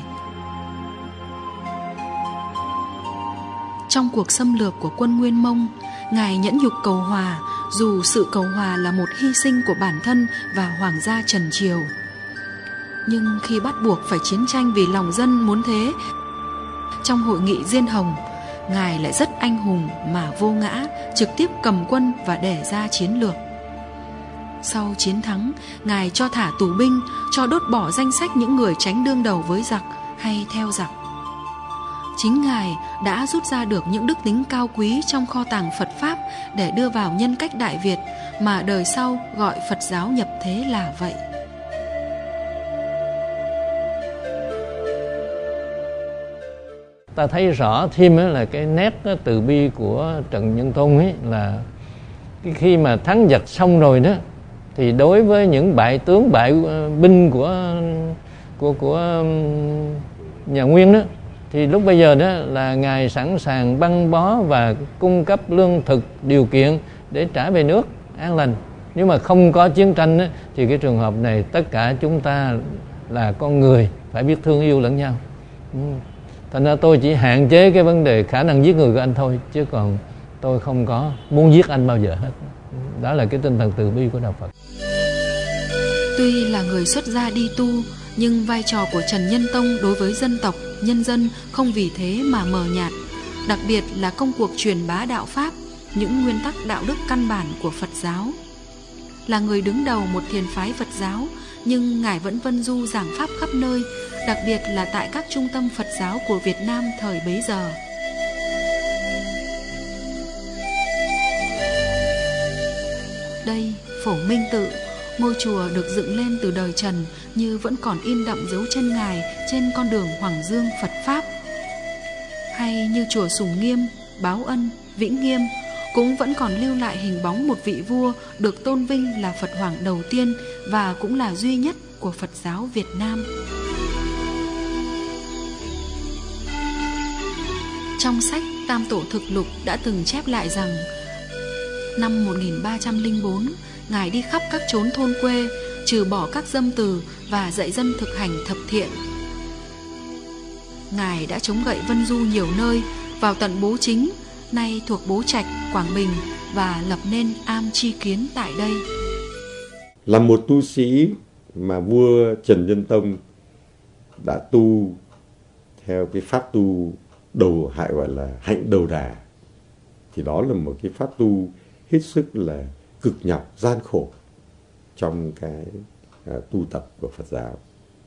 Trong cuộc xâm lược của quân Nguyên Mông, Ngài nhẫn nhục cầu hòa, dù sự cầu hòa là một hy sinh của bản thân và hoàng gia Trần Triều. Nhưng khi bắt buộc phải chiến tranh vì lòng dân muốn thế, trong hội nghị Diên Hồng, Ngài lại rất anh hùng mà vô ngã, trực tiếp cầm quân và đề ra chiến lược. Sau chiến thắng, Ngài cho thả tù binh, cho đốt bỏ danh sách những người tránh đương đầu với giặc hay theo giặc. Chính Ngài đã rút ra được những đức tính cao quý trong kho tàng Phật Pháp để đưa vào nhân cách Đại Việt mà đời sau gọi Phật giáo nhập thế là vậy. Ta thấy rõ thêm là cái nét từ bi của Trần Nhân Tông ấy, là khi mà thắng giặc xong rồi đó, thì đối với những bại tướng bại binh của của của nhà Nguyên đó, thì lúc bây giờ đó là Ngài sẵn sàng băng bó và cung cấp lương thực điều kiện để trả về nước an lành. Nếu mà không có chiến tranh đó, thì cái trường hợp này tất cả chúng ta là con người phải biết thương yêu lẫn nhau. Thành ra tôi chỉ hạn chế cái vấn đề khả năng giết người của anh thôi, chứ còn tôi không có muốn giết anh bao giờ hết. Đó là cái tinh thần từ bi của Đạo Phật. Tuy là người xuất gia đi tu, nhưng vai trò của Trần Nhân Tông đối với dân tộc, nhân dân không vì thế mà mờ nhạt. Đặc biệt là công cuộc truyền bá đạo Pháp, những nguyên tắc đạo đức căn bản của Phật giáo. Là người đứng đầu một thiền phái Phật giáo, nhưng Ngài vẫn vân du giảng Pháp khắp nơi, đặc biệt là tại các trung tâm Phật giáo của Việt Nam thời bấy giờ. Đây, Phổ Minh Tự, ngôi chùa được dựng lên từ đời Trần như vẫn còn in đậm dấu chân Ngài trên con đường Hoàng Dương Phật Pháp. Hay như chùa Sùng Nghiêm, Báo Ân, Vĩnh Nghiêm cũng vẫn còn lưu lại hình bóng một vị vua được tôn vinh là Phật Hoàng đầu tiên và cũng là duy nhất của Phật giáo Việt Nam. Trong sách Tam Tổ Thực Lục đã từng chép lại rằng năm một nghìn ba trăm lẻ bốn, Ngài đi khắp các chốn thôn quê, trừ bỏ các dâm từ và dạy dân thực hành thập thiện. Ngài đã chống gậy vân du nhiều nơi, vào tận Bố Chính, nay thuộc Bố Trạch, Quảng Bình, và lập nên am tri kiến tại đây. Là một tu sĩ mà vua Trần Nhân Tông đã tu theo cái pháp tu đầu hại gọi là hạnh đầu đà, thì đó là một cái pháp tu hết sức là cực nhọc, gian khổ trong cái uh, tu tập của Phật giáo.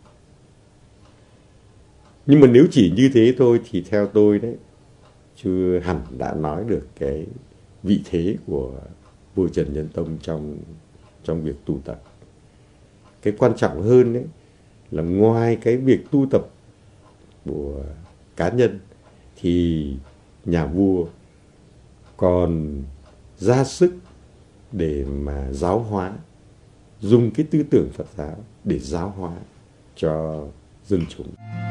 Nhưng mà nếu chỉ như thế thôi thì theo tôi đấy, chưa hẳn đã nói được cái vị thế của vua Trần Nhân Tông trong trong việc tu tập. Cái quan trọng hơn đấy là ngoài cái việc tu tập của cá nhân thì nhà vua còn ra sức để mà giáo hóa, dùng cái tư tưởng Phật giáo để giáo hóa cho dân chúng.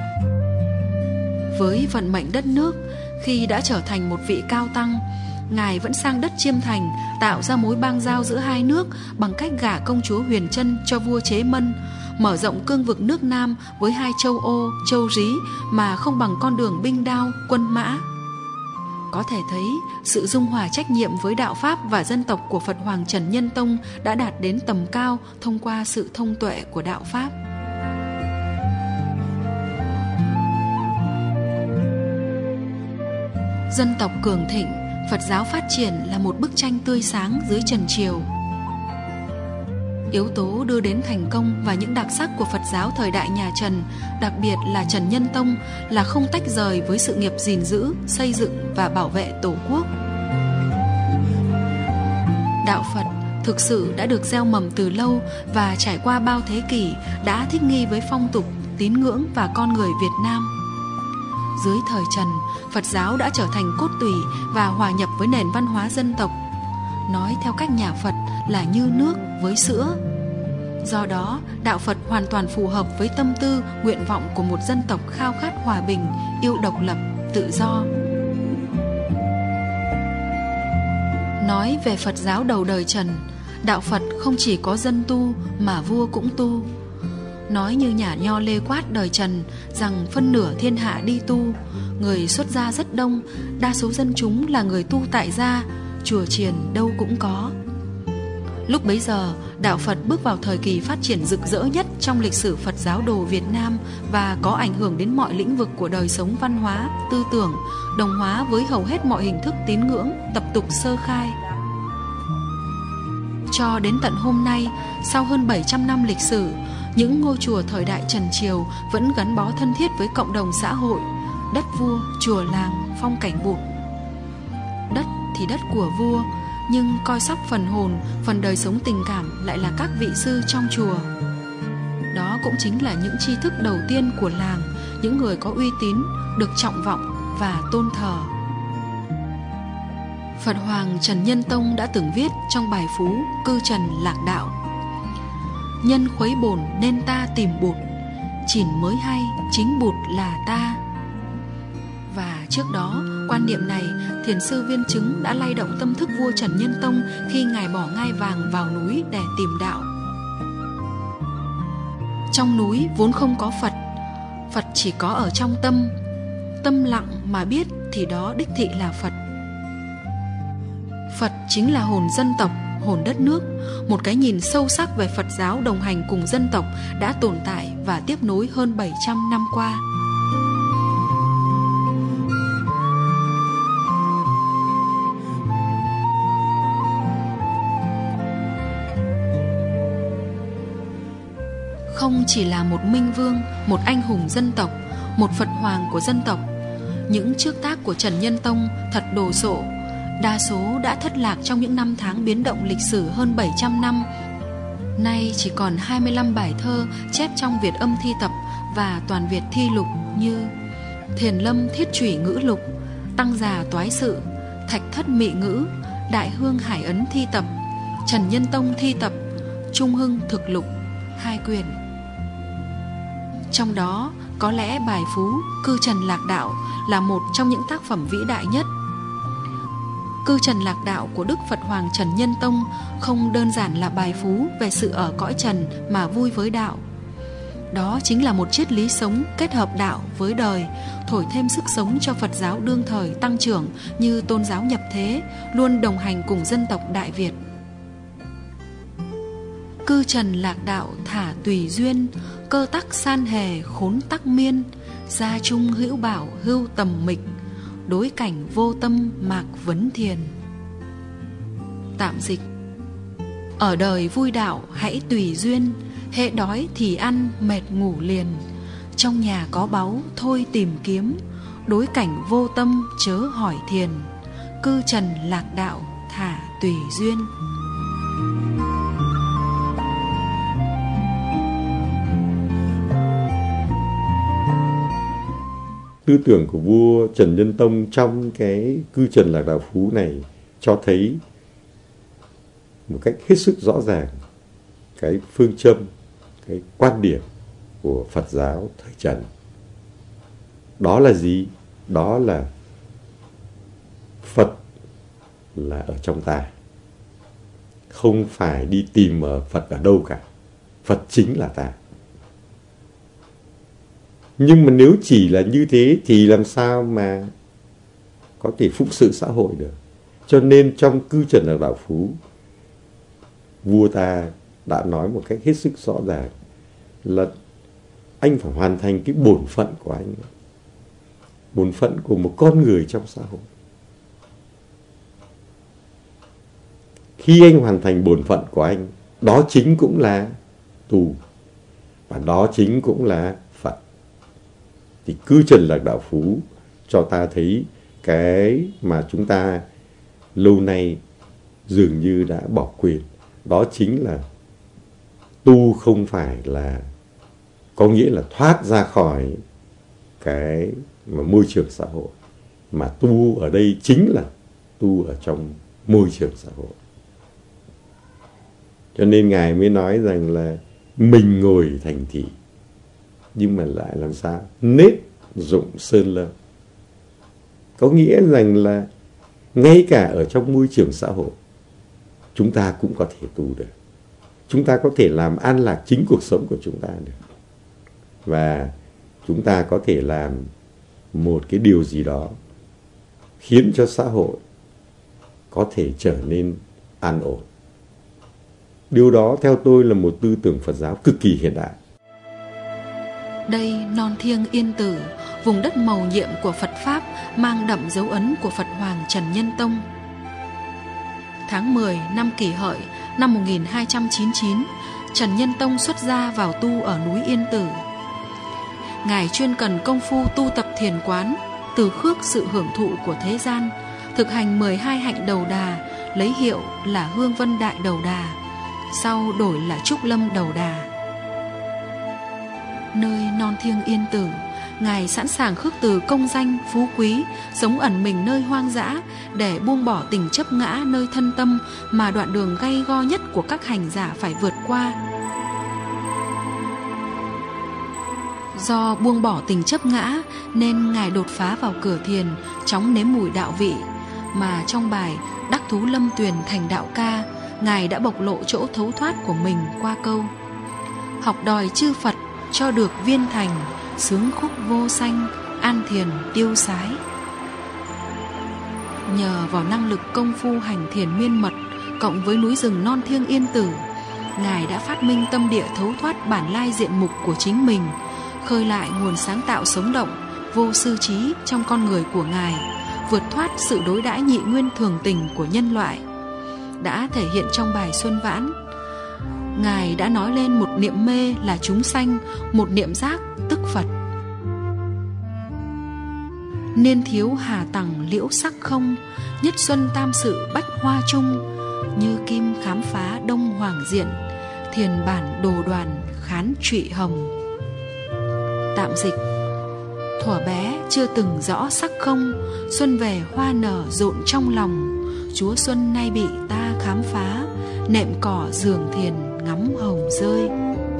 Với vận mệnh đất nước, khi đã trở thành một vị cao tăng, Ngài vẫn sang đất Chiêm Thành tạo ra mối bang giao giữa hai nước bằng cách gả công chúa Huyền Trân cho vua Chế Mân, mở rộng cương vực nước Nam với hai châu Ô, châu Rí mà không bằng con đường binh đao, quân mã. Có thể thấy, sự dung hòa trách nhiệm với đạo Pháp và dân tộc của Phật Hoàng Trần Nhân Tông đã đạt đến tầm cao thông qua sự thông tuệ của đạo Pháp. Dân tộc cường thịnh, Phật giáo phát triển là một bức tranh tươi sáng dưới Trần Triều. Yếu tố đưa đến thành công và những đặc sắc của Phật giáo thời đại nhà Trần, đặc biệt là Trần Nhân Tông, là không tách rời với sự nghiệp gìn giữ, xây dựng và bảo vệ Tổ quốc. Đạo Phật thực sự đã được gieo mầm từ lâu và trải qua bao thế kỷ đã thích nghi với phong tục, tín ngưỡng và con người Việt Nam. Dưới thời Trần, Phật giáo đã trở thành cốt tủy và hòa nhập với nền văn hóa dân tộc. Nói theo cách nhà Phật là như nước với sữa. Do đó, đạo Phật hoàn toàn phù hợp với tâm tư, nguyện vọng của một dân tộc khao khát hòa bình, yêu độc lập, tự do. Nói về Phật giáo đầu đời Trần, đạo Phật không chỉ có dân tu mà vua cũng tu. Nói như nhà nho Lê Quát đời Trần rằng phân nửa thiên hạ đi tu, người xuất gia rất đông, đa số dân chúng là người tu tại gia, chùa chiền đâu cũng có. Lúc bấy giờ, đạo Phật bước vào thời kỳ phát triển rực rỡ nhất trong lịch sử Phật giáo đồ Việt Nam và có ảnh hưởng đến mọi lĩnh vực của đời sống văn hóa, tư tưởng, đồng hóa với hầu hết mọi hình thức tín ngưỡng, tập tục sơ khai. Cho đến tận hôm nay, sau hơn bảy trăm năm lịch sử, những ngôi chùa thời đại Trần Triều vẫn gắn bó thân thiết với cộng đồng xã hội, đất vua, chùa làng, phong cảnh bụt. Đất thì đất của vua, nhưng coi sóc phần hồn, phần đời sống tình cảm lại là các vị sư trong chùa. Đó cũng chính là những tri thức đầu tiên của làng, những người có uy tín, được trọng vọng và tôn thờ. Phật Hoàng Trần Nhân Tông đã từng viết trong bài phú Cư Trần Lạc Đạo: nhân khuấy bổn nên ta tìm bụt, chỉn mới hay chính bụt là ta. Và trước đó, quan niệm này thiền sư Viên Chứng đã lay động tâm thức vua Trần Nhân Tông khi ngài bỏ ngai vàng vào núi để tìm đạo. Trong núi vốn không có Phật, Phật chỉ có ở trong tâm. Tâm lặng mà biết thì đó đích thị là Phật. Phật chính là hồn dân tộc, hồn đất nước, một cái nhìn sâu sắc về Phật giáo đồng hành cùng dân tộc đã tồn tại và tiếp nối hơn bảy trăm năm qua. Không chỉ là một minh vương, một anh hùng dân tộc, một Phật hoàng của dân tộc, những trước tác của Trần Nhân Tông thật đồ sộ, đa số đã thất lạc trong những năm tháng biến động lịch sử hơn bảy trăm năm. Nay chỉ còn hai mươi lăm bài thơ chép trong Việt âm thi tập và toàn Việt thi lục như Thiền Lâm Thiết Chủy ngữ lục, Tăng Già Toái Sự, Thạch Thất Mị ngữ, Đại Hương Hải ấn thi tập, Trần Nhân Tông thi tập, Trung Hưng thực lục, hai quyển. Trong đó, có lẽ bài phú Cư Trần Lạc Đạo là một trong những tác phẩm vĩ đại nhất. Cư Trần Lạc Đạo của Đức Phật Hoàng Trần Nhân Tông không đơn giản là bài phú về sự ở cõi trần mà vui với đạo. Đó chính là một triết lý sống kết hợp đạo với đời, thổi thêm sức sống cho Phật giáo đương thời tăng trưởng như tôn giáo nhập thế, luôn đồng hành cùng dân tộc Đại Việt. Cư Trần Lạc Đạo thả tùy duyên, cơ tắc san hề khốn tắc miên, gia trung hữu bảo hưu tầm mịch, đối cảnh vô tâm mạc vấn thiền. Tạm dịch: ở đời vui đạo hãy tùy duyên, hễ đói thì ăn mệt ngủ liền, trong nhà có báu thôi tìm kiếm, đối cảnh vô tâm chớ hỏi thiền, cư trần lạc đạo thả tùy duyên. Tư tưởng của vua Trần Nhân Tông trong cái Cư Trần Lạc Đạo Phú này cho thấy một cách hết sức rõ ràng cái phương châm, cái quan điểm của Phật giáo thời Trần. Đó là gì? Đó là Phật là ở trong ta, không phải đi tìm ở Phật ở đâu cả. Phật chính là ta. Nhưng mà nếu chỉ là như thế thì làm sao mà có thể phụng sự xã hội được. Cho nên trong Cư Trần Lạc Đạo Phú, vua ta đã nói một cách hết sức rõ ràng là anh phải hoàn thành cái bổn phận của anh, bổn phận của một con người trong xã hội. Khi anh hoàn thành bổn phận của anh, đó chính cũng là tù, và đó chính cũng là Phật. Thì Cư Trần Lạc Đạo Phú cho ta thấy cái mà chúng ta lâu nay dường như đã bỏ quên. Đó chính là tu không phải là có nghĩa là thoát ra khỏi cái mà môi trường xã hội, mà tu ở đây chính là tu ở trong môi trường xã hội. Cho nên Ngài mới nói rằng là mình ngồi thành thị, nhưng mà lại làm sao nếp rụng sơn lâm. Có nghĩa rằng là ngay cả ở trong môi trường xã hội, chúng ta cũng có thể tu được. Chúng ta có thể làm an lạc chính cuộc sống của chúng ta được. Và chúng ta có thể làm một cái điều gì đó khiến cho xã hội có thể trở nên an ổn. Điều đó theo tôi là một tư tưởng Phật giáo cực kỳ hiện đại. Đây non thiêng Yên Tử, vùng đất mầu nhiệm của Phật Pháp, mang đậm dấu ấn của Phật Hoàng Trần Nhân Tông. Tháng mười năm Kỷ Hợi năm một nghìn hai trăm chín mươi chín, Trần Nhân Tông xuất gia vào tu ở núi Yên Tử. Ngài chuyên cần công phu tu tập thiền quán, từ khước sự hưởng thụ của thế gian, thực hành mười hai hạnh đầu đà, lấy hiệu là Hương Vân Đại Đầu Đà, sau đổi là Trúc Lâm Đầu Đà. Nơi non thiêng Yên Tử, Ngài sẵn sàng khước từ công danh, phú quý, sống ẩn mình nơi hoang dã để buông bỏ tình chấp ngã nơi thân tâm mà đoạn đường gay go nhất của các hành giả phải vượt qua. Do buông bỏ tình chấp ngã nên Ngài đột phá vào cửa thiền, chóng nếm mùi đạo vị, mà trong bài Đắc Thú Lâm Tuyền Thành Đạo Ca, Ngài đã bộc lộ chỗ thấu thoát của mình qua câu: học đòi chư Phật cho được viên thành, sướng khúc vô sanh, an thiền tiêu sái. Nhờ vào năng lực công phu hành thiền miên mật cộng với núi rừng non thiêng Yên Tử, Ngài đã phát minh tâm địa thấu thoát bản lai diện mục của chính mình, khơi lại nguồn sáng tạo sống động, vô sư trí trong con người của Ngài, vượt thoát sự đối đãi nhị nguyên thường tình của nhân loại. Đã thể hiện trong bài Xuân Vãn, Ngài đã nói lên một niệm mê là chúng sanh, một niệm giác tức Phật. Niên thiếu hà tằng liễu sắc không, nhất xuân tam sự bách hoa chung, như kim khám phá đông hoàng diện, thiền bản đồ đoàn khán trụy hồng. Tạm dịch: thuở bé chưa từng rõ sắc không, xuân về hoa nở rộn trong lòng, Chúa xuân nay bị ta khám phá, nệm cỏ giường thiền ngắm hồng rơi.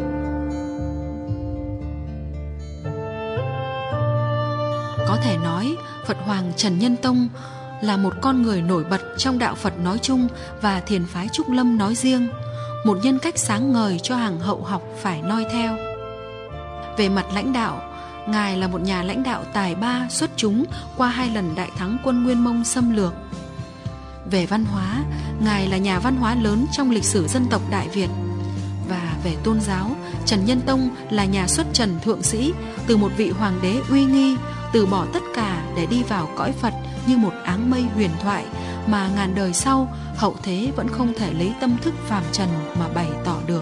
Có thể nói Phật Hoàng Trần Nhân Tông là một con người nổi bật trong đạo Phật nói chung và thiền phái Trúc Lâm nói riêng, một nhân cách sáng ngời cho hàng hậu học phải noi theo. Về mặt lãnh đạo, Ngài là một nhà lãnh đạo tài ba xuất chúng qua hai lần đại thắng quân Nguyên Mông xâm lược. Về văn hóa, Ngài là nhà văn hóa lớn trong lịch sử dân tộc Đại Việt. Và về tôn giáo, Trần Nhân Tông là nhà xuất trần thượng sĩ, từ một vị hoàng đế uy nghi, từ bỏ tất cả để đi vào cõi Phật như một áng mây huyền thoại mà ngàn đời sau, hậu thế vẫn không thể lấy tâm thức phàm trần mà bày tỏ được.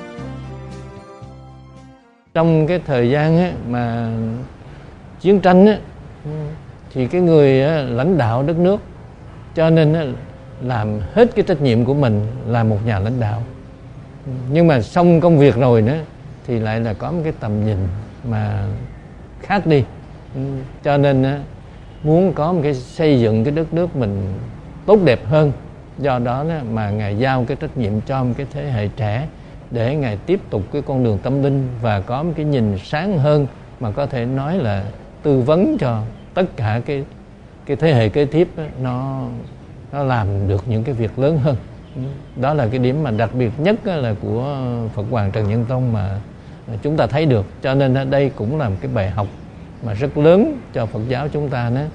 Trong cái thời gian á, mà chiến tranh á, thì cái người á, lãnh đạo đất nước cho nên á, làm hết cái trách nhiệm của mình là một nhà lãnh đạo. Nhưng mà xong công việc rồi nữa thì lại là có một cái tầm nhìn mà khác đi. Cho nên á, muốn có một cái xây dựng cái đất nước mình tốt đẹp hơn, do đó á, mà Ngài giao cái trách nhiệm cho một cái thế hệ trẻ để Ngài tiếp tục cái con đường tâm linh và có một cái nhìn sáng hơn, mà có thể nói là tư vấn cho tất cả cái cái thế hệ kế tiếp á, nó nó làm được những cái việc lớn hơn. Đó là cái điểm mà đặc biệt nhất á, là của Phật Hoàng Trần Nhân Tông mà chúng ta thấy được. Cho nên ở đây cũng là một cái bài học mà rất lớn cho Phật giáo chúng ta nữa.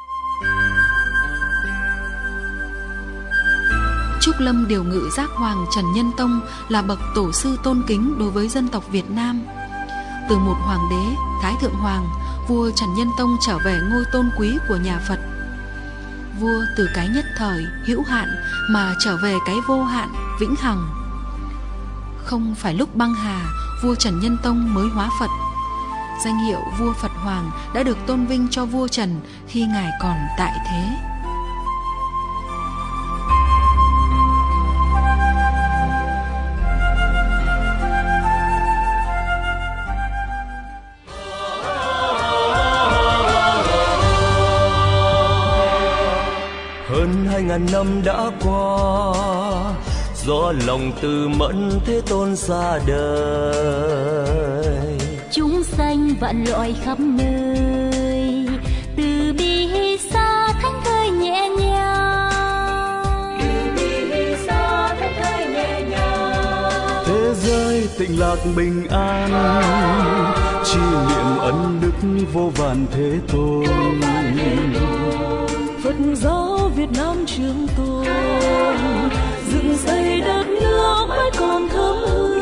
Trúc Lâm Điều Ngự Giác Hoàng Trần Nhân Tông là bậc tổ sư tôn kính đối với dân tộc Việt Nam. Từ một hoàng đế, Thái Thượng Hoàng, vua Trần Nhân Tông trở về ngôi tôn quý của nhà Phật. Vua từ cái nhất thời, hữu hạn mà trở về cái vô hạn, vĩnh hằng. Không phải lúc băng hà, vua Trần Nhân Tông mới hóa Phật. Danh hiệu vua Phật Hoàng đã được tôn vinh cho vua Trần khi Ngài còn tại thế. Hơn hai ngàn năm đã qua, do lòng từ mẫn Thế Tôn ra đời. Chúng sanh vạn loại khắp nơi, từ bi xa thánh thơi nhẹ nhàng, từ bi xa thánh thơi nhẹ nhàng. Thế giới tịnh lạc bình an, chi niệm ân đức vô vàn Thế Tôn. Phật giáo Việt Nam trường tồn, dựng xây đất nước mãi còn thơm hương.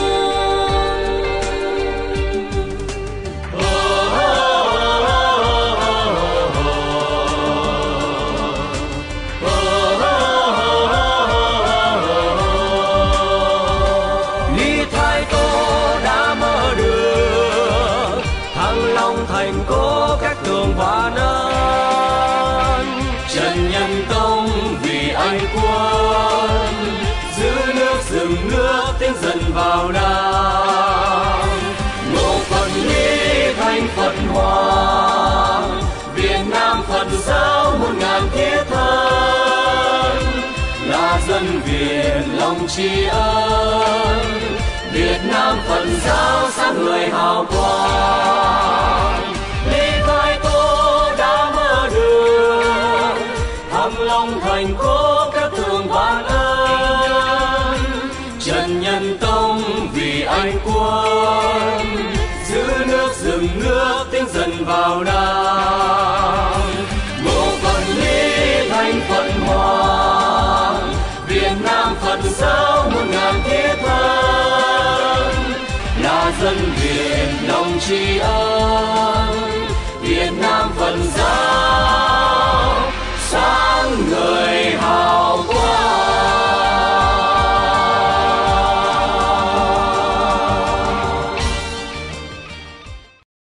Lý Thái Tô đã mở đường, Thăng Long thành cố các tường vạn ân. Trần Nhân Tông vì anh quân, giữ nước dừng nước tiến dần vào Nam. Ngộ Phật Lý thành Phật Hoàng, Việt Nam Phật giáo một ngàn thiết thân. Là dân Việt lòng tri ân, Việt Nam Phật giáo sáng người hào quang. Lý Thái Tô đã mở đường, Thăng Long thành cố các tường vạn ân. Trần Nhân Tông vì anh quân, giữ nước dừng nước tiến dần vào Nam. Ngộ Phật Lý thành Phật Hoàng, Việt Nam Phật giáo một ngàn thiết thân. Là dân Việt lòng tri ân, Việt Nam Phật giáo sáng người hào